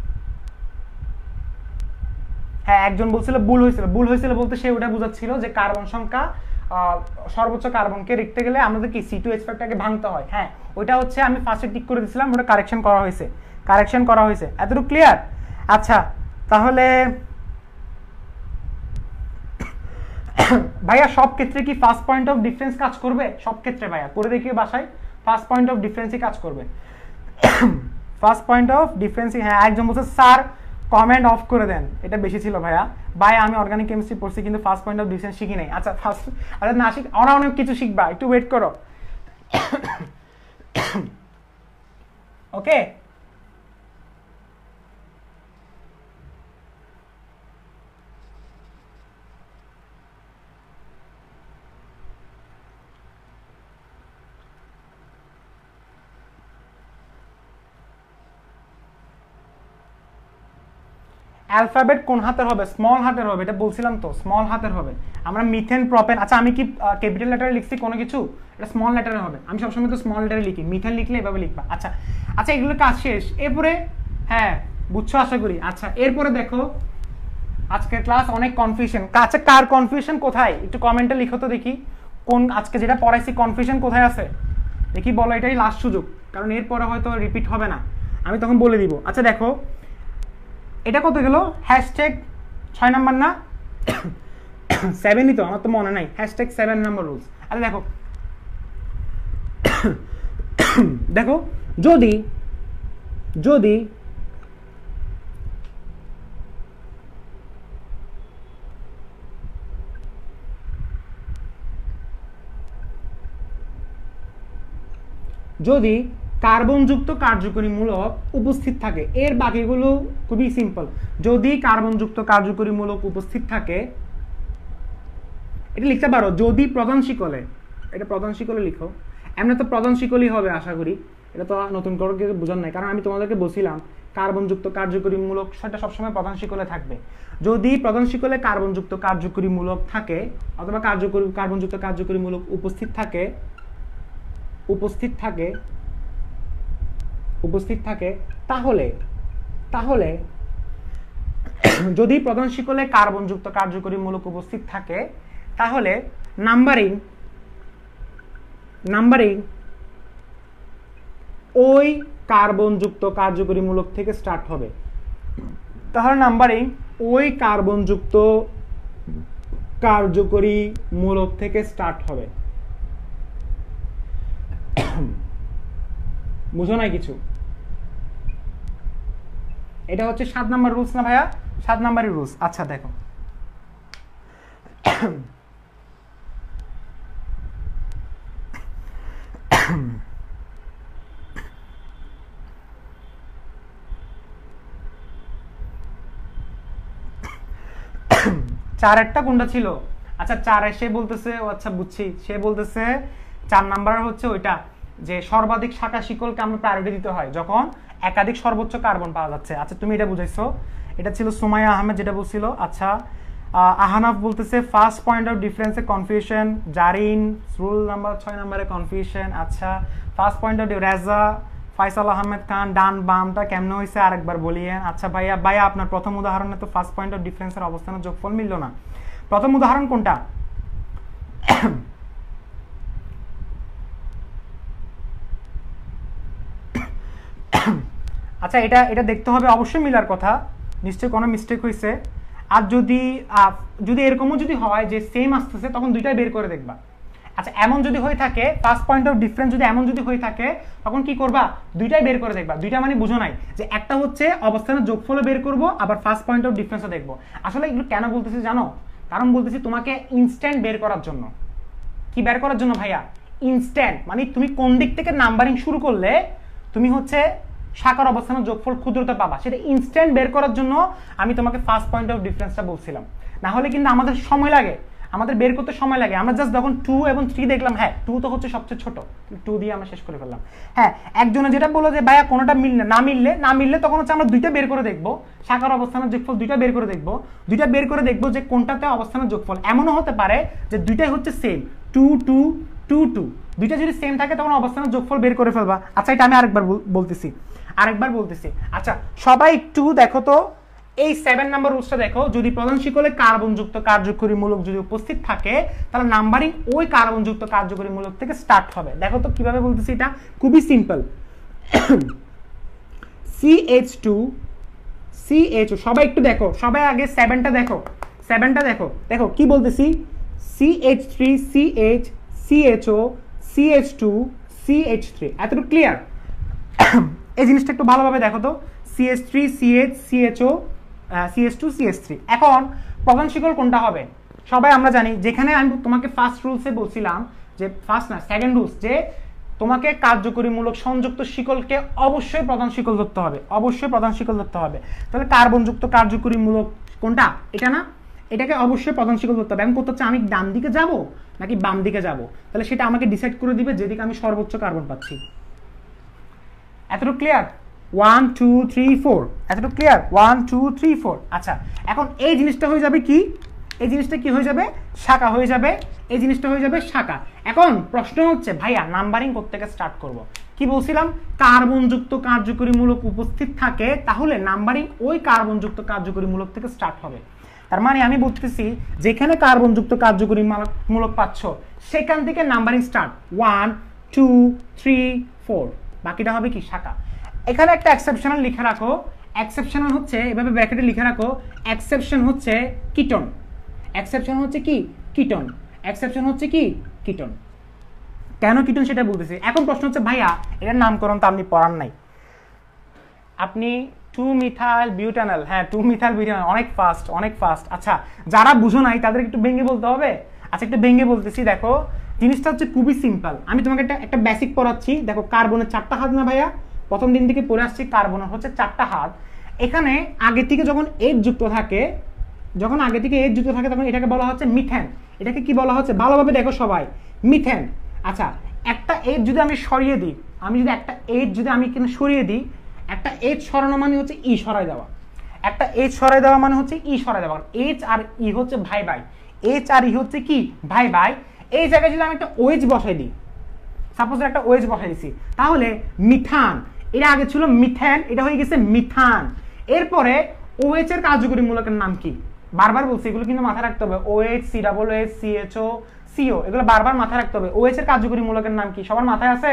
Speaker 1: হ্যাঁ, একজন বলছিল ভুল হয়েছিল, ভুল হয়েছিল বলতে সে ওটা বুঝাচ্ছিল যে কার্বন সংখ্যা সর্বোচ্চ কার্বনকে লিখতে গেলে আমাদের কি সি টু এইচ ফাইভটাকে ভাঙতে হয়, হ্যাঁ ওইটা হচ্ছে আমি ফার্স্টে টিক করে দিয়েছিলাম, ওটা কারেকশন করা হয়েছে, কারেকশন করা হয়েছে, এতটুকু ক্লিয়ার। আচ্ছা তাহলে ভাইয়া সব ক্ষেত্রে কি ফার্স্ট পয়েন্ট অফ ডিফারেন্স কাজ করবে? সব ক্ষেত্রে ভাইয়া করে দেখিয়ে বাসায়, ফার্স্ট পয়েন্ট অফ ডিফারেন্সই কাজ করবে, ফার্স্ট পয়েন্ট অফ ডিফারেন্সই। হ্যাঁ একজন বলছে স্যার কমেন্ট অফ করে দেন, এটা বেশি ছিল ভাইয়া। ভাই আমি অর্গানিক কেমিস্ট্রি পড়ছি কিন্তু ফার্স্ট পয়েন্ট অফ ডিফারেন্স শিখি নাই। আচ্ছা ফার্স্ট, আচ্ছা না শিখ, ওরা অনেক কিছু শিখবা, একটু ওয়েট করো, ওকে। অ্যালফাবেট কোন হাতের হবে? স্মল হাতের হবে, এটা বলছিলাম তো, স্মল হাতের হবে। আমরা মিথেন প্রপেন, আচ্ছা আমি কি ক্যাপিটাল লেটারে লিখছি কোনো কিছু? এটা স্মল লেটারে হবে, আমি সবসময় তো স্মল লেটারে লিখি, মিথেন লিখলে এভাবে লিখবা। আচ্ছা আচ্ছা এগুলো কাজ শেষ, এরপরে হ্যাঁ বুঝছো আশা করি। আচ্ছা এরপরে দেখো আজকের ক্লাস অনেক কনফিউশন, কাছে কার কনফিউশন কোথায় একটু কমেন্টে লিখো তো দেখি, কোন আজকে যেটা পড়াইছি কনফিউশন কোথায় আছে দেখি, বলো, এটাই লাস্ট সুযোগ, কারণ এরপরে হয়তো রিপিট হবে না, আমি তখন বলে দিব। আচ্ছা দেখো এটা কত গেল, হ্যাশট্যাগ ছয় নাম্বার না সেভেনই তো, আমার তো মনে নাই, হ্যাশট্যাগ সেভেন নাম্বার রুলস। আরে দেখো দেখো যদি যদি যদি কার্বনযুক্ত কার্যকরী মূলক উপস্থিত থাকে, এর বাকিগুলো খুবই সিম্পল। যদি কার্বনযুক্ত কার্যকরী মূলক উপস্থিত থাকে, এটা লিখতে পারো যদি প্রধান শিকলে, এটা প্রধান শিকলে লিখো, এমনি তো প্রধান শিকলই হবে আশা করি, এটা তো নতুন করে বোঝার নাই, কারণ আমি তোমাদেরকে বলছিলাম কার্বনযুক্ত কার্যকরী মূলক সেটা সবসময় প্রধান শিকলে থাকবে। যদি প্রধান শিকলে কার্বনযুক্ত কার্যকরী মূলক থাকে অথবা কার্যকরী কার্বনযুক্ত কার্যকরী মূলক উপস্থিত থাকে উপস্থিত থাকে উপস্থিত থাকে তাহলে তাহলে যদি প্রধান শিকলে কার্বনযুক্ত কার্যকরী মূলক উপস্থিত থাকে তাহলে নাম্বারিং নাম্বারিং ওই কার্বনযুক্ত কার্যকরী মূলক থেকে স্টার্ট হবে। তাহলে নাম্বারিং ওই কার্বনযুক্ত কার্যকরী মূলক থেকে স্টার্ট হবে। বুঝো নাই কিছু? এটা হচ্ছে সাত নাম্বার রুলস না ভাইয়া? সাত নাম্বারের রুলস। আচ্ছা দেখো, চার একটা কোনটা ছিল? আচ্ছা চারে সে বলতেছে, ও আচ্ছা বুঝছি, সে বলতেছে চার নাম্বার হচ্ছে ওইটা যে সর্বাধিক শাখা শিকলকে আমরা প্রায়োরিটি দিতে হয় যখন একাধিক সর্বোচ্চ কার্বন পাওয়া যাচ্ছে। আচ্ছা তুমি এটা বুঝাইছো, এটা ছিল সুমাইয়া আহমেদ যেটা বলছিল। আচ্ছা আহানাফ বলতেছে ফার্স্ট পয়েন্ট অফ ডিফারেন্সে কনফিউশন, জারিন রুল নাম্বার ছয় নাম্বারে কনফিউশন। আচ্ছা first point of Reza Faisal Ahmed Khan ডান বামটা কেমন হয়েছে আরেকবার বলিয়েন। আচ্ছা ভাইয়া ভাইয়া আপনার প্রথম উদাহরণে তো ফার্স্ট পয়েন্ট অফ ডিফারেন্সের অবস্থানের যোগফল মিলল না। প্রথম উদাহরণ কোনটা? আচ্ছা এটা এটা দেখতে হবে, অবশ্যই মিলার কথা, নিশ্চয়ই কোনো মিস্টেক হয়েছে। আর যদি যদি এরকমও যদি হয় যে সেম আসতেছে তখন দুইটাই বের করে দেখবা। আচ্ছা এমন যদি হয়ে থাকে ফার্স্ট পয়েন্ট অফ ডিফারেন্স যদি এমন যদি হয়ে থাকে তখন কি করবা? দুইটাই বের করে দেখবা। দুইটা মানে বুঝো নাই যে একটা হচ্ছে অবস্থানের যোগফলও বের করব, আবার ফার্স্ট পয়েন্ট অফ ডিফারেন্সও দেখবো। আসলে এগুলো কেন বলতেছি জানো? কারণ বলতেছি তোমাকে ইনস্ট্যান্ট বের করার জন্য। কি বের করার জন্য ভাইয়া? ইনস্ট্যান্ট মানে তুমি কোন দিক থেকে নাম্বারিং শুরু করলে তুমি হচ্ছে শাখার অবস্থানের যোগফল ক্ষুদ্রতা পাবা, সেটা ইনস্ট্যান্ট বের করার জন্য আমি তোমাকে ফার্স্ট পয়েন্ট অফ ডিফারেন্সটা বলছিলাম। না হলে কিন্তু আমাদের সময় লাগে, আমাদের বের করতে সময় লাগে। আমরা জাস্ট যখন টু এবং থ্রি দেখলাম, হ্যাঁ টু তো হচ্ছে সবচেয়ে ছোট, টু দিয়ে আমরা শেষ করে ফেললাম। হ্যাঁ একজনে যেটা বললো যে ভাইয়া কোনোটা মিললে না মিললে না মিললে তখন হচ্ছে আমরা দুইটা বের করে দেখবো, শাখার অবস্থানের যোগফল দুইটা বের করে দেখবো, দুইটা বের করে দেখবো যে কোনটাতে অবস্থানের যোগফল। এমনও হতে পারে যে দুইটাই হচ্ছে same, two two two two, দুইটা যদি সেম থাকে তখন অবস্থানের যোগফল বের করে ফেলবা। আচ্ছা এটা আমি আরেকবার বলতেছি আরেকবার বলতেছি আচ্ছা সবাই একটু দেখো তো এই সেভেন নাম্বার রুলসটা দেখো। যদি প্রধান শিকলে কার্বনযুক্ত কার্যকরী মূলক যদি উপস্থিত থাকে তাহলে নাম্বারিং ওই কার্বনযুক্ত কার্যকরী মূলক থেকে স্টার্ট হবে। দেখো তো কিভাবে বলতেছি, এটা খুবই simple. C H two C H O, সবাই একটু দেখো, সবাই আগে সেভেনটা দেখো, সেভেনটা দেখো। দেখো কি বলতেছি, C H three C H C H O C H two C H three, এতটুকু ক্লিয়ার? এই জিনিসটা একটু ভালোভাবে দেখো তো, C H three C H C H O C H two C H three. এখন প্রধান শিকল কোনটা হবে? সবাই আমরা জানি, যেখানে আমি তোমাকে ফার্স্ট রুলসে বলছিলাম যে ফার্স্ট না সেকেন্ড রুলস, যে তোমাকে কার্যকরীমূলক সংযুক্ত শিকলকে অবশ্যই প্রধান শিকল ধরতে হবে, অবশ্যই প্রধান শিকল ধরতে হবে। তাহলে কার্বনযুক্ত কার্যকরীমূলক কোনটা? এটা না, এটাকে অবশ্যই প্রধান শিকল ধরতে হবে। আমি করতে হচ্ছে আমি ডান দিকে যাব নাকি বাম দিকে যাব, তাহলে সেটা আমাকে ডিসাইড করে দিবে যেদিকে আমি সর্বোচ্চ কার্বন পাচ্ছি। এতটুকু clear? One two three four, এতটুকু clear? One two three four. আচ্ছা এখন এই জিনিসটা হয়ে যাবে কি, এই জিনিসটা কি হয়ে যাবে? শাখা হয়ে যাবে, এই জিনিসটা হয়ে যাবে শাখা। এখন প্রশ্ন হচ্ছে ভাইয়া নাম্বারিং করতে থেকে স্টার্ট করব। কি বলছিলাম? কার্বনযুক্ত কার্যকরীমূলক উপস্থিত থাকে তাহলে নাম্বারিং ওই কার্বনযুক্ত কার্যকরীমূলক থেকে স্টার্ট হবে। তার মানে আমি বলতেছি যেখানে কার্বনযুক্ত কার্যকরী মূলক পাচ্ছ সেখান থেকে numbering start, one two three four, বাকিটা হবে কি? শাখা। এখানে একটা এক্সেপশনাল লিখে রাখো, এক্সেপশনাল হচ্ছে এভাবে ব্র্যাকেটে লিখে রাখো, এক্সেপশন হচ্ছে কিটন, এক্সেপশন হচ্ছে কি? কিটন, এক্সেপশন হচ্ছে কি? কিটন। কেন কিটন সেটা বলতেছি। এখন প্রশ্ন হচ্ছে ভাইয়া এটার নামকরণ তো আপনি পড়ান নাই, আপনি টু মিথাইল বিউটানল, হ্যাঁ টু মিথাইল বিউটানল, অনেক ফাস্ট অনেক ফাস্ট। আচ্ছা যারা বুঝো নাই তাদের একটু ভেঙে বলতে হবে। আচ্ছা একটু ভেঙে বলতেছি, দেখো জিনিসটা হচ্ছে খুবই সিম্পল। আমি তোমাকে একটা একটা বেসিক পড়াচ্ছি। দেখো কার্বনের চারটা হাত না ভাইয়া, প্রথম দিন থেকে পড়ে আসছি কার্বনের হচ্ছে চারটা হাত। এখানে আগে থেকে যখন এইচ যুক্ত থাকে, যখন আগে থেকে এইচ যুক্ত থাকে তখন এটাকে বলা হচ্ছে মিথেন। এটাকে কি বলা হচ্ছে? ভালোভাবে দেখো সবাই, মিথেন। আচ্ছা একটা এইচ যদি আমি সরিয়ে দিই, আমি যদি একটা এইচ যদি আমি এখানে সরিয়ে দিই, একটা এইচ সরানো মানে হচ্ছে ই সরাই দেওয়া, একটা এইচ সরাই দেওয়া মানে হচ্ছে ই সরাই দেওয়া। এইচ আর ই হচ্ছে ভাই ভাই, এইচ আর ই হচ্ছে কি? ভাই ভাই। এই জায়গায় যদি আমি একটা ওয়েজ বসাই দিই, সাপোজ একটা ওয়েজ বসাই দিছি, তাহলে মিথান, এটা আগে ছিল মিথেন, এটা হয়ে গেছে মিথান। এরপরে ওএইচ এর কার্যকরী মূলকের নাম কি? বারবার বলছি এগুলো কিন্তু মাথায় রাখতে হবে। OH, C double H, CHO, CO, এগুলো বারবার মাথায় রাখতে হবে। ওএইচ এর কার্যকরী মূলকের নাম কি? সবার মাথায় আছে?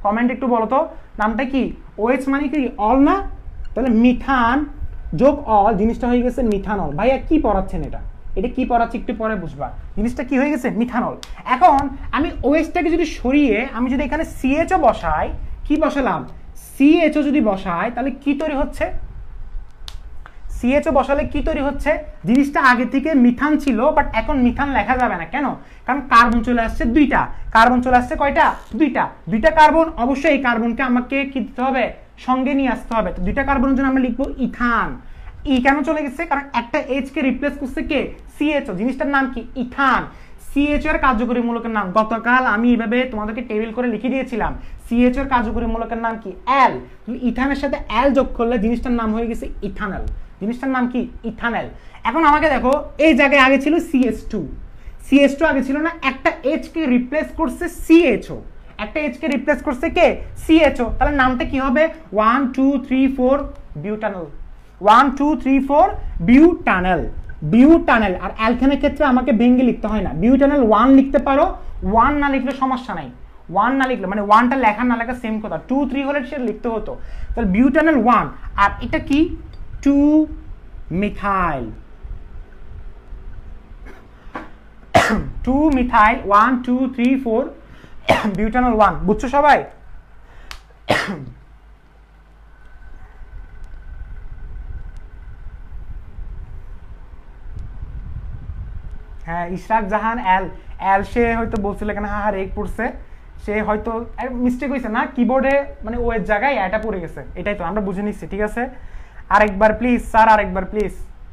Speaker 1: কমেন্ট একটু বলো তো নামটা কি ওএইচ মানে কি অল না তাহলে মিথান যোগ অল জিনিসটা হয়ে গেছে মিথানল ভাইয়া কি পড়াচ্ছেন এটা এটা কি পড়াচ্ছে একটু পরে বুঝবা জিনিসটা কি হয়ে গেছে মিথানল এখন আমি ওএইচটাকে যদি সরিয়ে আমি যদি এখানে সিএইচও বসাই কি বসালাম সিএইচও যদি বসাই তাহলে কি তৈরি হচ্ছে সিএইচও বসালে কি তৈরি হচ্ছে জিনিসটা আগে থেকে মিথান ছিল বাট এখন মিথান লেখা যাবে না কেন কারণ কার্বন চলে আসছে দুইটা কার্বন চলে আসছে কয়টা দুইটা দুইটা কার্বন অবশ্যই এই কার্বনকে আমাকে কি দিতে হবে সঙ্গে নিয়ে আসতে হবে তো দুইটা কার্বনের জন্য আমরা লিখবো ইথান ই কেন চলে গেছে কারণ একটা এইচ কে রিপ্লেস করছে কে সিএইচও জিনিসটার নাম কি ইথান সিএইচও এর কার্যকরী মূলকের নাম গতকাল আমি এইভাবে তোমাদেরকে টেবিল করে লিখে দিয়েছিলাম সিএইচও এর কার্যকরী মূলকের নাম কি অ্যাল ইথানের সাথে অ্যাল যোগ করলে জিনিসটার নাম হয়ে গেছে ইথানল জিনিসটার নাম কি ইথানল এখন আমাকে দেখো এই জায়গায় আগে ছিল সিএইচ টু সিএইচ টু আগে ছিল না একটা এইচ কে রিপ্লেস করছে সিএইচও একটা এইচ কে রিপ্লেস করছে কে সিএইচও তাহলে নামটা কি হবে one two three four butanol one two three four butanol butanol আর অ্যালকেনের ক্ষেত্রে আমাকে ভেঙে লিখতে হয় না বিউটানল ওয়ান লিখতে পারো ওয়ান না লিখলে সমস্যা নাই ওয়ান না লিখলে মানে ওয়ানটা লেখা না লেখা সেম কথা টু থ্রি হলে সেটা লিখতে হতো তাহলে বিউটানল ওয়ান আর এটা কি two methyl two methyl one two three four butanol one বুঝছো সবাই হ্যাঁ ইশরাক জাহান এল এল সে হয়তো বলছিল কেন হ্যাঁ রেক পড়ছে সে হয়তো মিস্টেক হয়েছে না কিবোর্ডে মানে ও এর জায়গায় এটা পড়ে গেছে এটাই তো আমরা বুঝে নিচ্ছি ঠিক আছে আরেকবার প্লিজ স্যার আরেকবার প্লিজ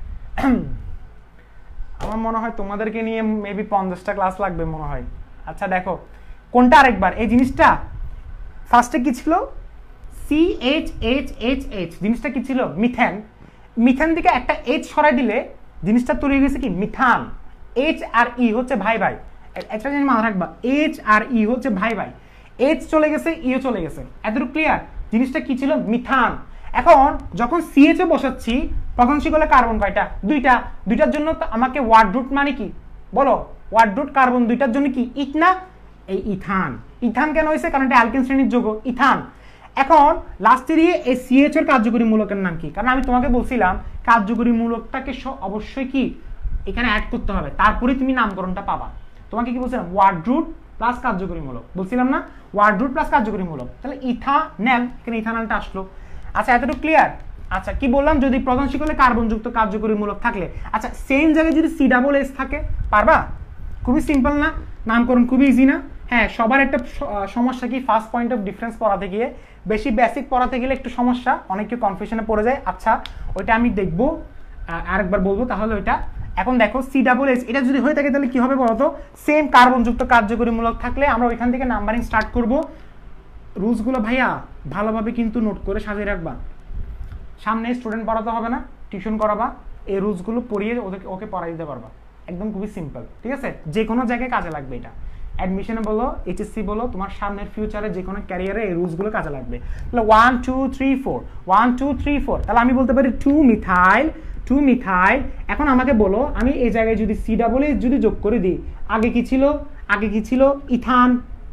Speaker 1: আমার মনে হয় তোমাদেরকে নিয়ে মেবি পঞ্চাশটা ক্লাস লাগবে মনে হয় আচ্ছা দেখো কোনটা আরেকবার এই জিনিসটা ফার্স্টে কি ছিল C H H H H জিনিসটা কি ছিল মিথেন মিথেন থেকে একটা এইচ সরাই দিলে জিনিসটা তৈরি হয়ে গেছে কি মিথান এইচ আর ই হচ্ছে ভাই ভাই একটা জিনিস মাথায় রাখবা এইচ আর ই হচ্ছে ভাই ভাই এইচ চলে গেছে ইও চলে গেছে এতটুকু ক্লিয়ার জিনিসটা কি ছিল মিথান এখন যখন সিএইচও বসাচ্ছি প্রথমশিকলে কার্বন কয়টা দুইটা দুইটার জন্য আমাকে ওয়ার্ড রুট মানে কি বলো ওয়ার্ড রুট কার্বন দুইটার জন্য কি ইথ না এই ইথান ইথান কেন হয়েছে কারণ এটা অ্যালকেন শ্রেণীর যৌগ ইথান এখন লাস্টে দিয়ে এই সিএইচ এর কার্যকরী মূলকের নাম কি কারণ আমি তোমাকে বলছিলাম কার্যকরী মূলকটাকে অবশ্যই কি এখানে অ্যাড করতে হবে তারপরে তুমি নামকরণটা পাবা তোমাকে কি বলছিলাম ওয়ার্ড রুট প্লাস কার্যকরী মূলক বলছিলাম না ওয়ার্ড রুট প্লাস কার্যকরী মূলক তাহলে ইথানল এখানে ইথানলটা আসলো আচ্ছা এতটুকু ক্লিয়ার আচ্ছা কি বললাম যদি প্রধান শিকলে কার্বন যুক্ত কার্যকরী মূলক থাকলে আচ্ছা সেম জায়গায় যদি সি ডাবল এস থাকে পারবা খুবই সিম্পল না নামকরণ খুবই ইজি না হ্যাঁ সবার একটা সমস্যা কি ফার্স্ট পয়েন্ট অফ ডিফারেন্স পড়াতে গিয়ে বেশি বেসিক পড়াতে গেলে একটু সমস্যা অনেকে কনফিউশনে পড়ে যায় আচ্ছা ওইটা আমি দেখবো আরেকবার বলবো তাহলে ওইটা এখন দেখো সি ডাবল এস এটা যদি হয়ে থাকে তাহলে কি হবে বলতো সেম কার্বন যুক্ত কার্যকরী মূলক থাকলে আমরা ওইখান থেকে নাম্বারিং স্টার্ট করব রুলসগুলো ভাইয়া ভালোভাবে কিন্তু নোট করে সাজিয়ে রাখবা সামনে স্টুডেন্ট পড়াতে হবে না টিউশন করাবা এই রুলসগুলো পড়িয়ে ওদেরকে ওকে পড়াই দিতে পারবা একদম খুবই সিম্পল ঠিক আছে যে কোনো জায়গায় কাজে লাগবে এটা অ্যাডমিশনে বলো এইচএসসি বলো তোমার সামনের ফিউচারে যে কোনো ক্যারিয়ারে এই রুলসগুলো কাজে লাগবে তাহলে one two three four one two three four তাহলে আমি বলতে পারি টু মিথাইল টু মিথাইল এখন আমাকে বলো আমি এই জায়গায় যদি সি ডাবল এস যদি যোগ করে দিই আগে কি ছিল আগে কি ছিল ইথান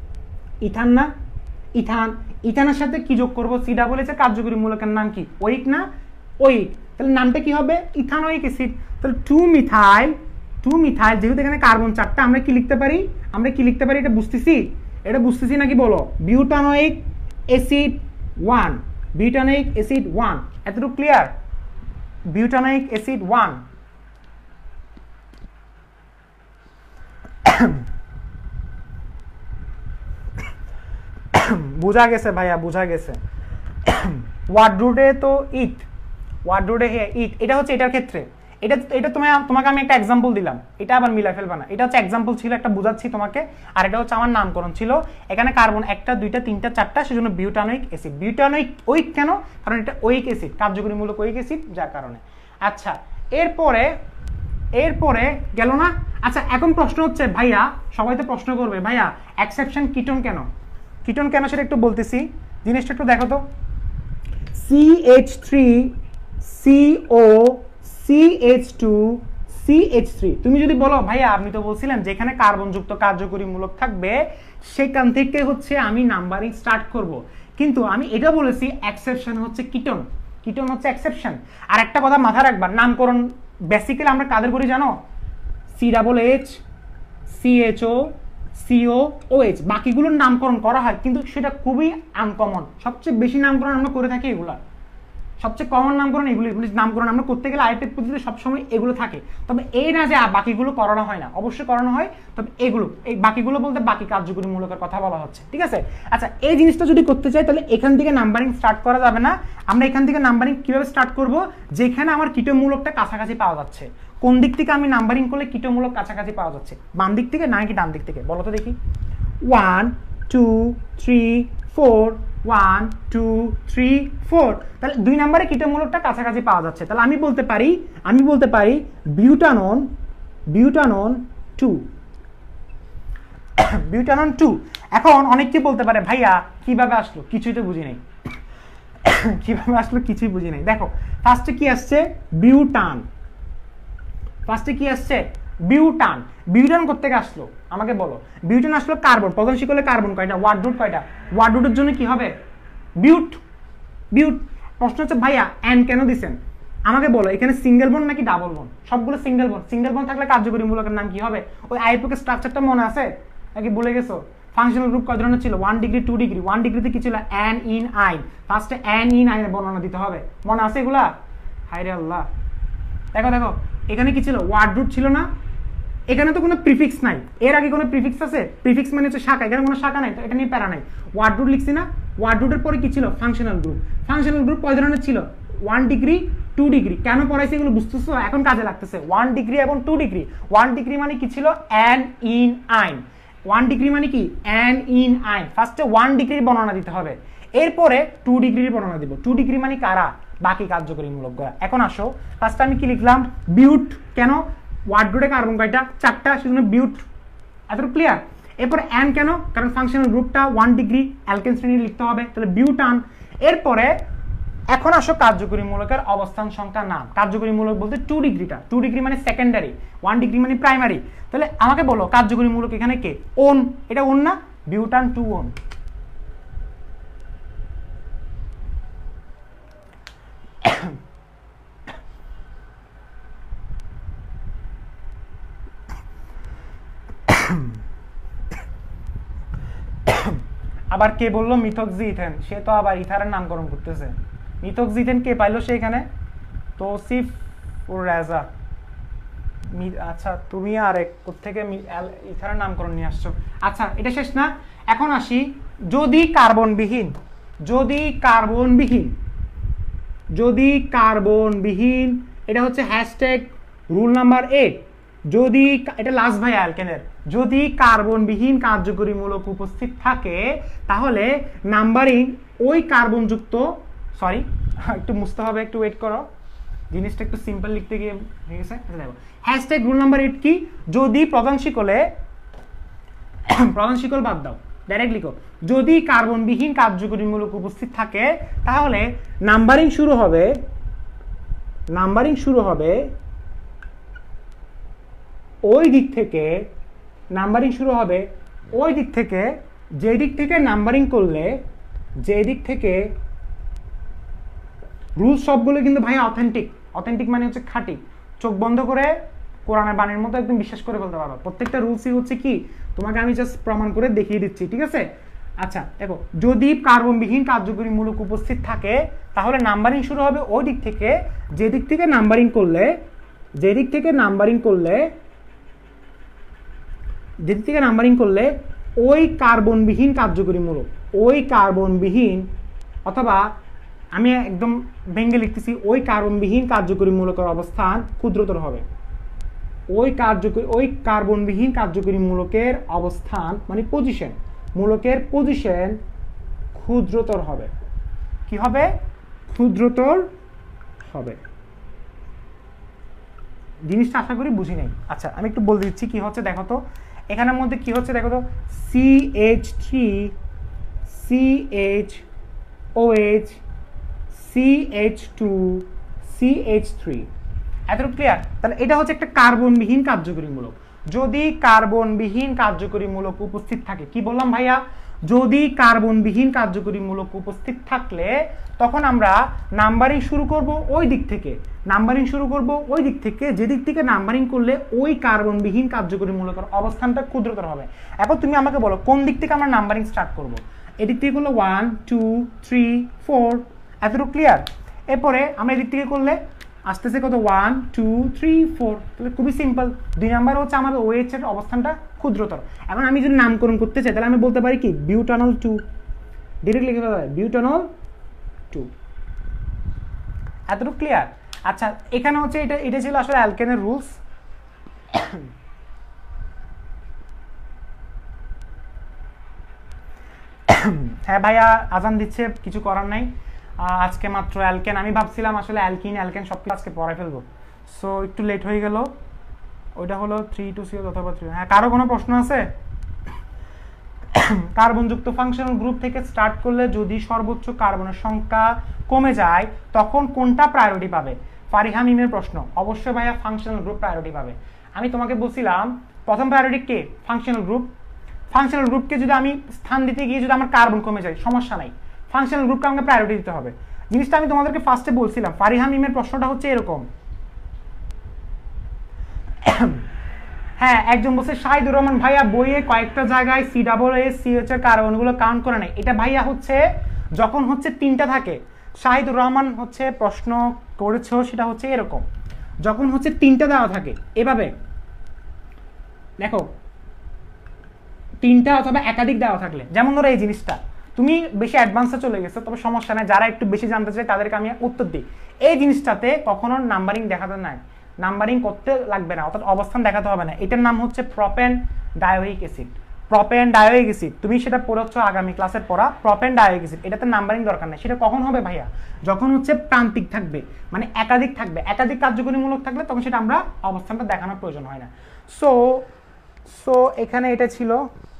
Speaker 1: ইথান না ইথান ইথানের সাথে কি যোগ করবো সি ডাবল এস এর কার্যকরী মূলকের নাম কি ওইক না ওইক তাহলে নামটা কি হবে ইথানোইক অ্যাসিড তাহলে টু মিথাইল টু মিথাইল যেহেতু এখানে কার্বন চারটা আমরা কি লিখতে পারি আমরা কি লিখতে পারি এটা বুঝতেছি এটা বুঝতেছি নাকি বলো butanoic acid one butanoic acid one এতটুকু ক্লিয়ার বিউটানোইক অ্যাসিড ওয়ান বুঝা গেছে ভাইয়া বুঝা গেছে ওয়ার্ড রুটে তো ইট ওয়ার্ড রুটে হে ইট এটা হচ্ছে এটার ক্ষেত্রে এটা এটা তুমি তোমাকে আমি একটা এক্সাম্পল দিলাম এটা আবার মিলা ফেলবা না এটা হচ্ছে এক্সাম্পল ছিল একটা বুঝাচ্ছি তোমাকে আর এটা হচ্ছে আমার নামকরণ ছিল এখানে কার্বন একটা দুইটা তিনটা চারটা সেজন্য বিউটানোইক অ্যাসিড বিউটানোইক ওইক কেন কারণ এটা ওইক অ্যাসিড কার্যকরী মূলক ওইক অ্যাসিড যার কারণে আচ্ছা এরপরে এরপরে গেল না আচ্ছা এখন প্রশ্ন হচ্ছে ভাইয়া সবাই তো প্রশ্ন করবে ভাইয়া এক্সেপশন কিটোন কেন কিটোন কেন সেটা একটু বলতেছি জিনিসটা একটু দেখো তো C H three C O C H two C H three. তুমি যদি বলো ভাইয়া আপনি তো বলছিলেন যেখানে কার্বনযুক্ত কার্যকরী মূলক থাকবে সেখান থেকে হচ্ছে আমি নাম্বারিং স্টার্ট করব, কিন্তু আমি এটা বলেছি এক্সেপশন হচ্ছে কিটোন, কিটোন হচ্ছে এক্সেপশন। আর একটা কথা মাথায় রাখবা, নামকরণ বেসিক্যালি আমরা কাদের করি জানো? C double H, CHO, CO, OH, বাকিগুলোর নামকরণ করা হয় কিন্তু সেটা খুবই আনকমন। সবচেয়ে বেশি নামকরণ আমরা করে থাকি এগুলা, সবচেয়ে কমন নামকরণ এগুলো। নামকরণ আমরা করতে গেলে আইটেক পদ্ধতিতে সবসময় এগুলো থাকে, তবে এই না যে বাকিগুলো করানো হয় না, অবশ্যই করানো হয়, তবে এগুলো এই বাকিগুলো বলতে বাকি কার্যকরী মূলকের কথা বলা হচ্ছে, ঠিক আছে? আচ্ছা, এই জিনিসটা যদি করতে চাই তাহলে এখান থেকে নাম্বারিং স্টার্ট করা যাবে না। আমরা এখান থেকে নাম্বারিং কিভাবে স্টার্ট করব? যেখানে আমার কিটো মূলকটা কাছাকাছি পাওয়া যাচ্ছে। কোন দিক থেকে আমি নাম্বারিং করলে কিটো মূলক কাছাকাছি পাওয়া যাচ্ছে? বাম দিক থেকে নাকি ডান দিক থেকে? বলো তো দেখি। One two three four, one two three four, তাহলে দুই নম্বরে কিটো মূলকটা কাছাকাছি পাওয়া যাচ্ছে। তাহলে আমি বলতে পারি আমি বলতে পারি বিউটানন, বিউটানন টু, বিউটানন টু। এখন অনেকে বলতে পারে ভাইয়া কিভাবে আসলো, কিছুই তো বুঝি নাই। কিভাবে আসলো কিছুই বুঝি নাই। দেখো ফার্স্টে কি আসছে? বিউটান। ফার্স্টে কি আসছে? বিউটান। বিউটান করতে আসলো আমাকে বলো। বিউটান আসলো কার্বন, প্রধান শিকলে কার্বন কয়টা? ওয়ার্ড রুট কয়টা? ওয়ার্ড রুটের জন্য কি হবে? বিউট, বিউট। প্রশ্ন হচ্ছে ভাইয়া এন কেন দিছেন? আমাকে বলো এখানে সিঙ্গেল বন্ড নাকি ডাবল বন্ড? সবগুলো সিঙ্গেল বন্ড। সিঙ্গেল বন্ড থাকলে কার্যকরী মূলকের নাম কি হবে? ওই আইএইচএর স্ট্রাকচারটা মনে আছে নাকি ভুলে গেছো? ফাংশনাল গ্রুপ কয় ধরনের ছিল? One degree, two degree. One ডিগ্রিতে কি ছিল? অ্যান, ইন, আইন। ফার্স্টে অ্যান, ইন, আইনের বর্ণনা দিতে হবে, মনে আছে এগুলা? হায়রে আল্লাহ। দেখো দেখো এখানে কি ছিল? ওয়ার্ড রুট ছিল না? এখানে তো কোনো প্রিফিক্স নাই। এর আগে কোনো প্রিফিক্স আছে? প্রিফিক্স মানে হচ্ছে শাখা, এখানে কোনো শাখা নাই, তো এটা নিয়ে প্যারা নাই। ওয়ার্ড রুট লিখছি না? ওয়ার্ড রুটের পরে কি ছিল? Functional group. ফাংশনাল গ্রুপ কয় ধরনের ছিল? One degree, two degree. কেন পড়াইছে এগুলো বুঝতেছো? এখন কাজে লাগতেছে। ওয়ান ডিগ্রি এবং টু ডিগ্রি। ওয়ান ডিগ্রি মানে কি ছিল? Ane, ene, yne. One degree মানে কি? অ্যান, ইন, আইন। ফার্স্টে ওয়ান ডিগ্রির বর্ণনা দিতে হবে, এরপরে টু ডিগ্রির বর্ণনা দিব। টু ডিগ্রি মানে কারা? বাকি কার্যকরী মূলকগুলো। এখন আসো ফার্স্টে আমি কি লিখলাম? বিউট। কেন? ওয়ার্ড রুটে কার্বন কয়টা? চারটা, সেজন্য বিউট। এতটুকু ক্লিয়ার? এরপরে অ্যান কেন? কারণ ফাংশনাল গ্রুপটা ওয়ান ডিগ্রি, অ্যালকেন শ্রেণী লিখতে হবে, তাহলে বিউটান। এরপরে এখন আসো কার্যকরী মূলকের অবস্থান সংখ্যা নাম। কার্যকরী মূলক বলতে টু ডিগ্রিটা, টু ডিগ্রি মানে সেকেন্ডারি, ওয়ান ডিগ্রি মানে প্রাইমারি। তাহলে আমাকে বলো কার্যকরী মূলক এখানে কে? ওন। এটা ওন না? Butan two one. আবার কে বললো মিথক্সিথেন? সে তো আবার ইথারের নামকরণ করতেছে। মিথক্সিথেন কে পাইলো সে এখানে? তৌসিফ উর রাজা। আচ্ছা তুমি আর এক থেকে ইথারের নামকরণ নিয়ে আসছো। আচ্ছা এটা শেষ না? এখন আসি, যদি কার্বনবিহীন, যদি কার্বনবিহীন, যদি কার্বনবিহীন, এটা হচ্ছে হ্যাশট্যাগ রুল নাম্বার এইট। যদি এটা লাস্ট ভাই অ্যালকেনের, যদি কার্বনবিহীন কার্যকরী মূলক উপস্থিত থাকে তাহলে নাম্বারিং ওই কার্বনযুক্ত, সরি একটু মুছতে হবে, একটু ওয়েট করো, জিনিসটা একটু সিম্পল লিখতে গিয়ে হয়ে গেছে। দেখো হ্যাশট্যাগ রুল নাম্বার এইট কি? যদি প্রধান শিকলে, প্রধান শিকল বাদ দাও, ডাইরেক্ট লিখো, যদি কার্বনবিহীন কার্যকরী মূলক উপস্থিত থাকে তাহলে নাম্বারিং শুরু হবে, নাম্বারিং শুরু হবে ওই দিক থেকে, নাম্বারিং শুরু হবে ওই দিক থেকে যে দিক থেকে নাম্বারিং করলে, যে দিক থেকে, রুলস সবগুলো কিন্তু ভাই অথেন্টিক। অথেন্টিক মানে হচ্ছে খাঁটি, চোখ বন্ধ করে কোরআনের বাণীর মতো একদম বিশ্বাস করে বলতে পারবো। প্রত্যেকটা রুলসই হচ্ছে কি, তোমাকে আমি জাস্ট প্রমাণ করে দেখিয়ে দিচ্ছি, ঠিক আছে? আচ্ছা দেখো, যদি কার্বনবিহীন কার্যকরী মূলক উপস্থিত থাকে তাহলে নাম্বারিং শুরু হবে ওই দিক থেকে যে দিক থেকে নাম্বারিং করলে, যে দিক থেকে নাম্বারিং করলে, যে দিক থেকে নাম্বারিং করলে ওই কার্বনবিহীন কার্যকরী মূলক, ওই কার্বনবিহীন, অথবা আমি একদম ভেঙে লিখতেছি, ওই কার্বনবিহীন কার্যকরী মূলকের অবস্থান ক্ষুদ্রতর হবে। ওই কার্যকরী, ওই কার্বনবিহীন কার্যকরী মূলকের অবস্থান মানে পজিশন, মূলকের পজিশন ক্ষুদ্রতর হবে। কি হবে? ক্ষুদ্রতর হবে। জিনিসটা আশা করি বুঝি নাই। আচ্ছা আমি একটু বলে দিচ্ছি কি হচ্ছে, দেখো তো এখানের মধ্যে কি হচ্ছে, দেখো তো C H three, C H O H, C H two, C H three. এতটুকু ক্লিয়ার? তাহলে এটা হচ্ছে একটা কার্বনবিহীন কার্যকরী মূলক। যদি কার্বনবিহীন কার্যকরী মূলক উপস্থিত থাকে, কি বললাম ভাইয়া, যদি কার্বনবিহীন কার্যকরী মূলক উপস্থিত থাকলে তখন আমরা নাম্বারিং শুরু করব ওই দিক থেকে, নাম্বারিং শুরু করব ওই দিক থেকে যে দিক থেকে নাম্বারিং করলে ওই কার্বনবিহীন কার্যকরী মূলকের অবস্থানটা ক্ষুদ্রতর হবে। এখন তুমি আমাকে বলো কোন দিক থেকে আমরা নাম্বারিং স্টার্ট করব? এদিক থেকে করলে ওয়ান টু থ্রি ফোর, এতটুকু ক্লিয়ার? এরপরে আমরা এদিক থেকে করলে আসতেছে কত, ওয়ান টু থ্রি ফোর। তাহলে খুবই সিম্পল, দুই নাম্বার হচ্ছে আমাদের ওএইচ এর অবস্থানটা ক্ষুদ্রতর। এখন আমি যদি নামকরণ করতে চাই তাহলে আমি বলতে পারি কি, বিউটানল টু, ডিরেক্ট লিখে ফেলা যায় বিউটানল টু। এতটুকু ক্লিয়ার? আচ্ছা, এখানে হচ্ছে এটা এটা ছিল আসলে অ্যালকেনের রুলস। হ্যাঁ ভাইয়া আজান দিচ্ছে, কিছু করার নাই, আজকে মাত্র অ্যালকেন। আমি ভাবছিলাম আসলে অ্যালকিন অ্যালকেন সব কিছু আজকে পড়াই ফেলবো, সো একটু লেট হয়ে গেল। ওইটা হলো থ্রি টু সিও অথবা থ্রি। হ্যাঁ, কারো কোনো প্রশ্ন আছে? কার্বনযুক্ত ফাংশনাল গ্রুপ থেকে স্টার্ট করলে যদি সর্বোচ্চ কার্বনের সংখ্যা কমে যায় তখন কোনটা প্রায়োরিটি পাবে? ফারিহা মিমের প্রশ্ন। অবশ্যই ভাইয়া ফাংশনাল গ্রুপ প্রায়োরিটি পাবে। আমি তোমাকে বলছিলাম প্রথম প্রায়োরিটি কে? Functional group. ফাংশনাল গ্রুপকে যদি আমি স্থান দিতে গিয়ে যদি আমার কার্বন কমে যায় সমস্যা নাই, ফাংশনাল গ্রুপকে আমাকে প্রায়োরিটি দিতে হবে। জিনিসটা আমি তোমাদেরকে ফার্স্টে বলছিলাম। ফারিহা মিমের প্রশ্নটা হচ্ছে এরকম। হ্যাঁ, একজন বলছে শাহিদুর রহমান ভাইয়া বইয়ে কয়েকটা জায়গায় C double S C H এর কার্বনগুলো কাউন্ট করে নেয়। এটা ভাইয়া হচ্ছে যখন হচ্ছে তিনটা থাকে। শাহিদুর রহমান হচ্ছে প্রশ্ন করেছো সেটা হচ্ছে এরকম, যখন হচ্ছে তিনটা দেওয়া থাকে এভাবে দেখো, তিনটা অথবা একাধিক দেওয়া থাকলে, যেমন ধরো এই জিনিসটা তুমি বেশি অ্যাডভান্সে চলে গেছো, তবে সমস্যা নাই, যারা একটু বেশি জানতে চায় তাদেরকে আমি উত্তর দিই। এই জিনিসটাতে কখনো নাম্বারিং দেখাতে নাই, নাম্বারিং করতে লাগবে না, অর্থাৎ অবস্থান দেখাতে হবে না। এটার নাম হচ্ছে propane dioic acid. Propane dioic acid তুমি সেটা পড়াচ্ছ আগামী ক্লাসের পড়া, প্রপেন ডায়োইক অ্যাসিড। এটাতে নাম্বারিং দরকার নেই। সেটা কখন হবে ভাইয়া? যখন হচ্ছে প্রান্তিক থাকবে, মানে একাধিক থাকবে, একাধিক কার্যকরীমূলক থাকলে তখন সেটা আমরা অবস্থানটা দেখানোর প্রয়োজন হয় না। সো সো এখানে এটা ছিল।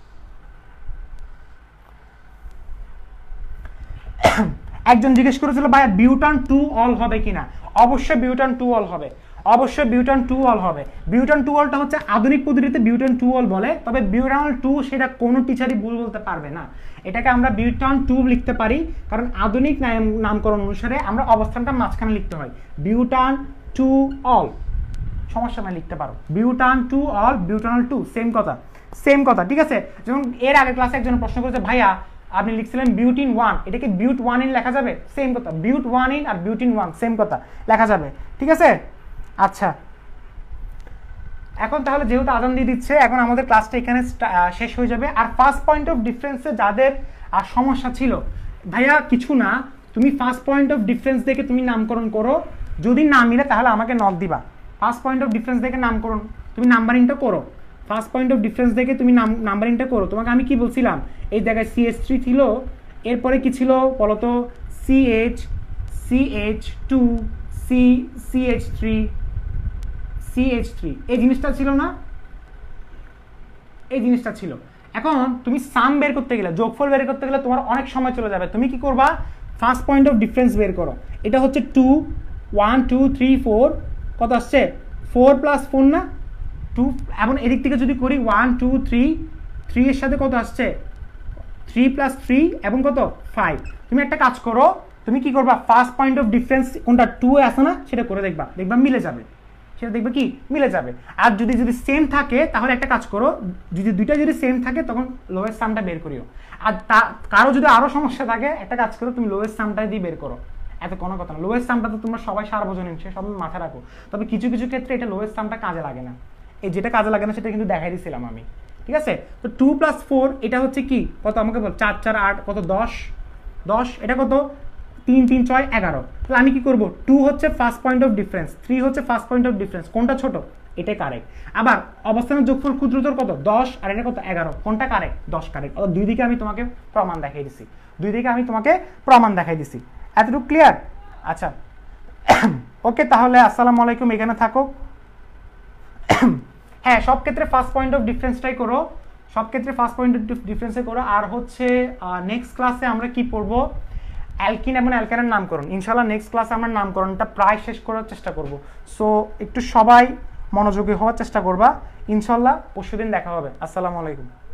Speaker 1: একজন জিজ্ঞেস করেছিল ভাইয়া বিউটান টু অল হবে কিনা? অবশ্যই বিউটান টু অল হবে, অবশ্যই বিউটান টু অল হবে। বিউটান টু অলটা হচ্ছে আধুনিক পদ্ধতিতে বিউটান টু অল বলে, তবে বিউটানল টু সেটা কোনো টিচারই ভুল বলতে পারবে না। এটাকে আমরা বিউটান টু লিখতে পারি, কারণ আধুনিক নামকরণ অনুসারে আমরা অবস্থানটা মাঝখানে লিখতে হয়। বিউটান টু অল, সমস্যা না, লিখতে পারো butan two ol, butanol two, same কথা সেম কথা ঠিক আছে। যেমন এর আগে ক্লাসে একজন প্রশ্ন করেছে ভাইয়া আপনি লিখছিলেন বিউটিন ওয়ান, এটাকে বিউট ওয়ান ইন লেখা যাবে? সেম কথা, বিউট ওয়ান ইন আর বিউটিন ওয়ান সেম কথা লেখা যাবে, ঠিক আছে। আচ্ছা, এখন তাহলে যেহেতু আজান দিয়ে দিচ্ছে, এখন আমাদের ক্লাসটা এখানে শেষ হয়ে যাবে। আর ফার্স্ট পয়েন্ট অফ ডিফারেন্সে যাদের আর সমস্যা ছিল, ভাইয়া কিছু না, তুমি ফার্স্ট পয়েন্ট অফ ডিফারেন্স দেখে তুমি নামকরণ করো, যদি না মিলে তাহলে আমাকে নক দিবা। ফার্স্ট পয়েন্ট অফ ডিফারেন্স দেখে নামকরণ, তুমি নাম্বারিংটা করো। ফার্স্ট পয়েন্ট অফ ডিফারেন্স দেখে তুমি নাম্বারিংটা করো। তোমাকে আমি কি বলছিলাম, এই জায়গায় সি এইচ থ্রি ছিল, এরপরে কি ছিল বলতো, C H C H two C C H three C H three, এই জিনিসটা ছিল না, এই জিনিসটা ছিল। এখন তুমি সাম বের করতে গেলে, যোগফল বের করতে গেলে তোমার অনেক সময় চলে যাবে। তুমি কি করবা, ফার্স্ট পয়েন্ট অফ ডিফারেন্স বের করো। এটা হচ্ছে two, one two three four, কত আসছে? ফোর প্লাস ফোর না, টু। এখন এদিক থেকে যদি করি ওয়ান টু থ্রি, থ্রি এর সাথে কত আসছে? থ্রি প্লাস থ্রি এবং কত? ফাইভ। তুমি একটা কাজ করো, তুমি কি করবা, ফার্স্ট পয়েন্ট অফ ডিফারেন্স কোনটা টু এ আসে না সেটা করে দেখবা, দেখবা মিলে যাবে, সেটা দেখবে কি মিলে যাবে। আর যদি যদি সেম থাকে তাহলে একটা কাজ করো, যদি দুইটা যদি সেম থাকে তখন লোয়েস্ট সামটা বের করিও। আর তা কারো যদি আরো সমস্যা থাকে একটা কাজ করো, তুমি লোয়েস্ট সামটা দিয়ে বের করো, এত কোনো কথা না। লোয়েস্ট সামটা তো তোমরা সবাই সার্বজনীন, সে সব মাথায় রাখো। তবে কিছু কিছু ক্ষেত্রে এটা লোয়েস্ট সামটা কাজে লাগে না, এই যেটা কাজে লাগে না সেটা কিন্তু দেখাই দিয়েছিলাম আমি, ঠিক আছে। তো টু প্লাস ফোর এটা হচ্ছে কি, কত আমাকে বল, চার চার আট, কত? দশ। দশ, এটা কত? তিন তিন ছয় এগারো। তাহলে আমি কি করবো, টু হচ্ছে first point of difference, three হচ্ছে ফার্স্ট পয়েন্ট অফ ডিফারেন্স, কোনটা ছোট? এটাই কারেক্ট। আবার অবস্থানের যোগফল ক্ষুদ্রতর কত? দশ, আর এটা কত? এগারো, কোনটা কারেক্ট? দশ কারেক্ট। অর্থাৎ দুই দিকে আমি তোমাকে প্রমাণ দেখাই দিছি, দুই দিকে আমি তোমাকে প্রমাণ দেখাই দিছি। এতটুকু ক্লিয়ার? আচ্ছা ওকে, তাহলে আসসালামু আলাইকুম, এখানে থাকো। হ্যাঁ, সব ক্ষেত্রে ফার্স্ট পয়েন্ট অফ ডিফারেন্সটাই করো, সব ক্ষেত্রে ফার্স্ট পয়েন্ট অফ ডিফারেন্সে করো। আর হচ্ছে নেক্সট ক্লাসে আমরা কি পড়বো, অ্যালকিন এবং অ্যালকেনের নামকরণ। ইনশাআল্লাহ নেক্সট ক্লাসে আমরা নামকরণটা প্রায় শেষ করার চেষ্টা করব। সো একটু সবাই মনোযোগী হওয়ার চেষ্টা করবা। ইনশাআল্লাহ পরশুদিন দেখা হবে। আসসালামু আলাইকুম।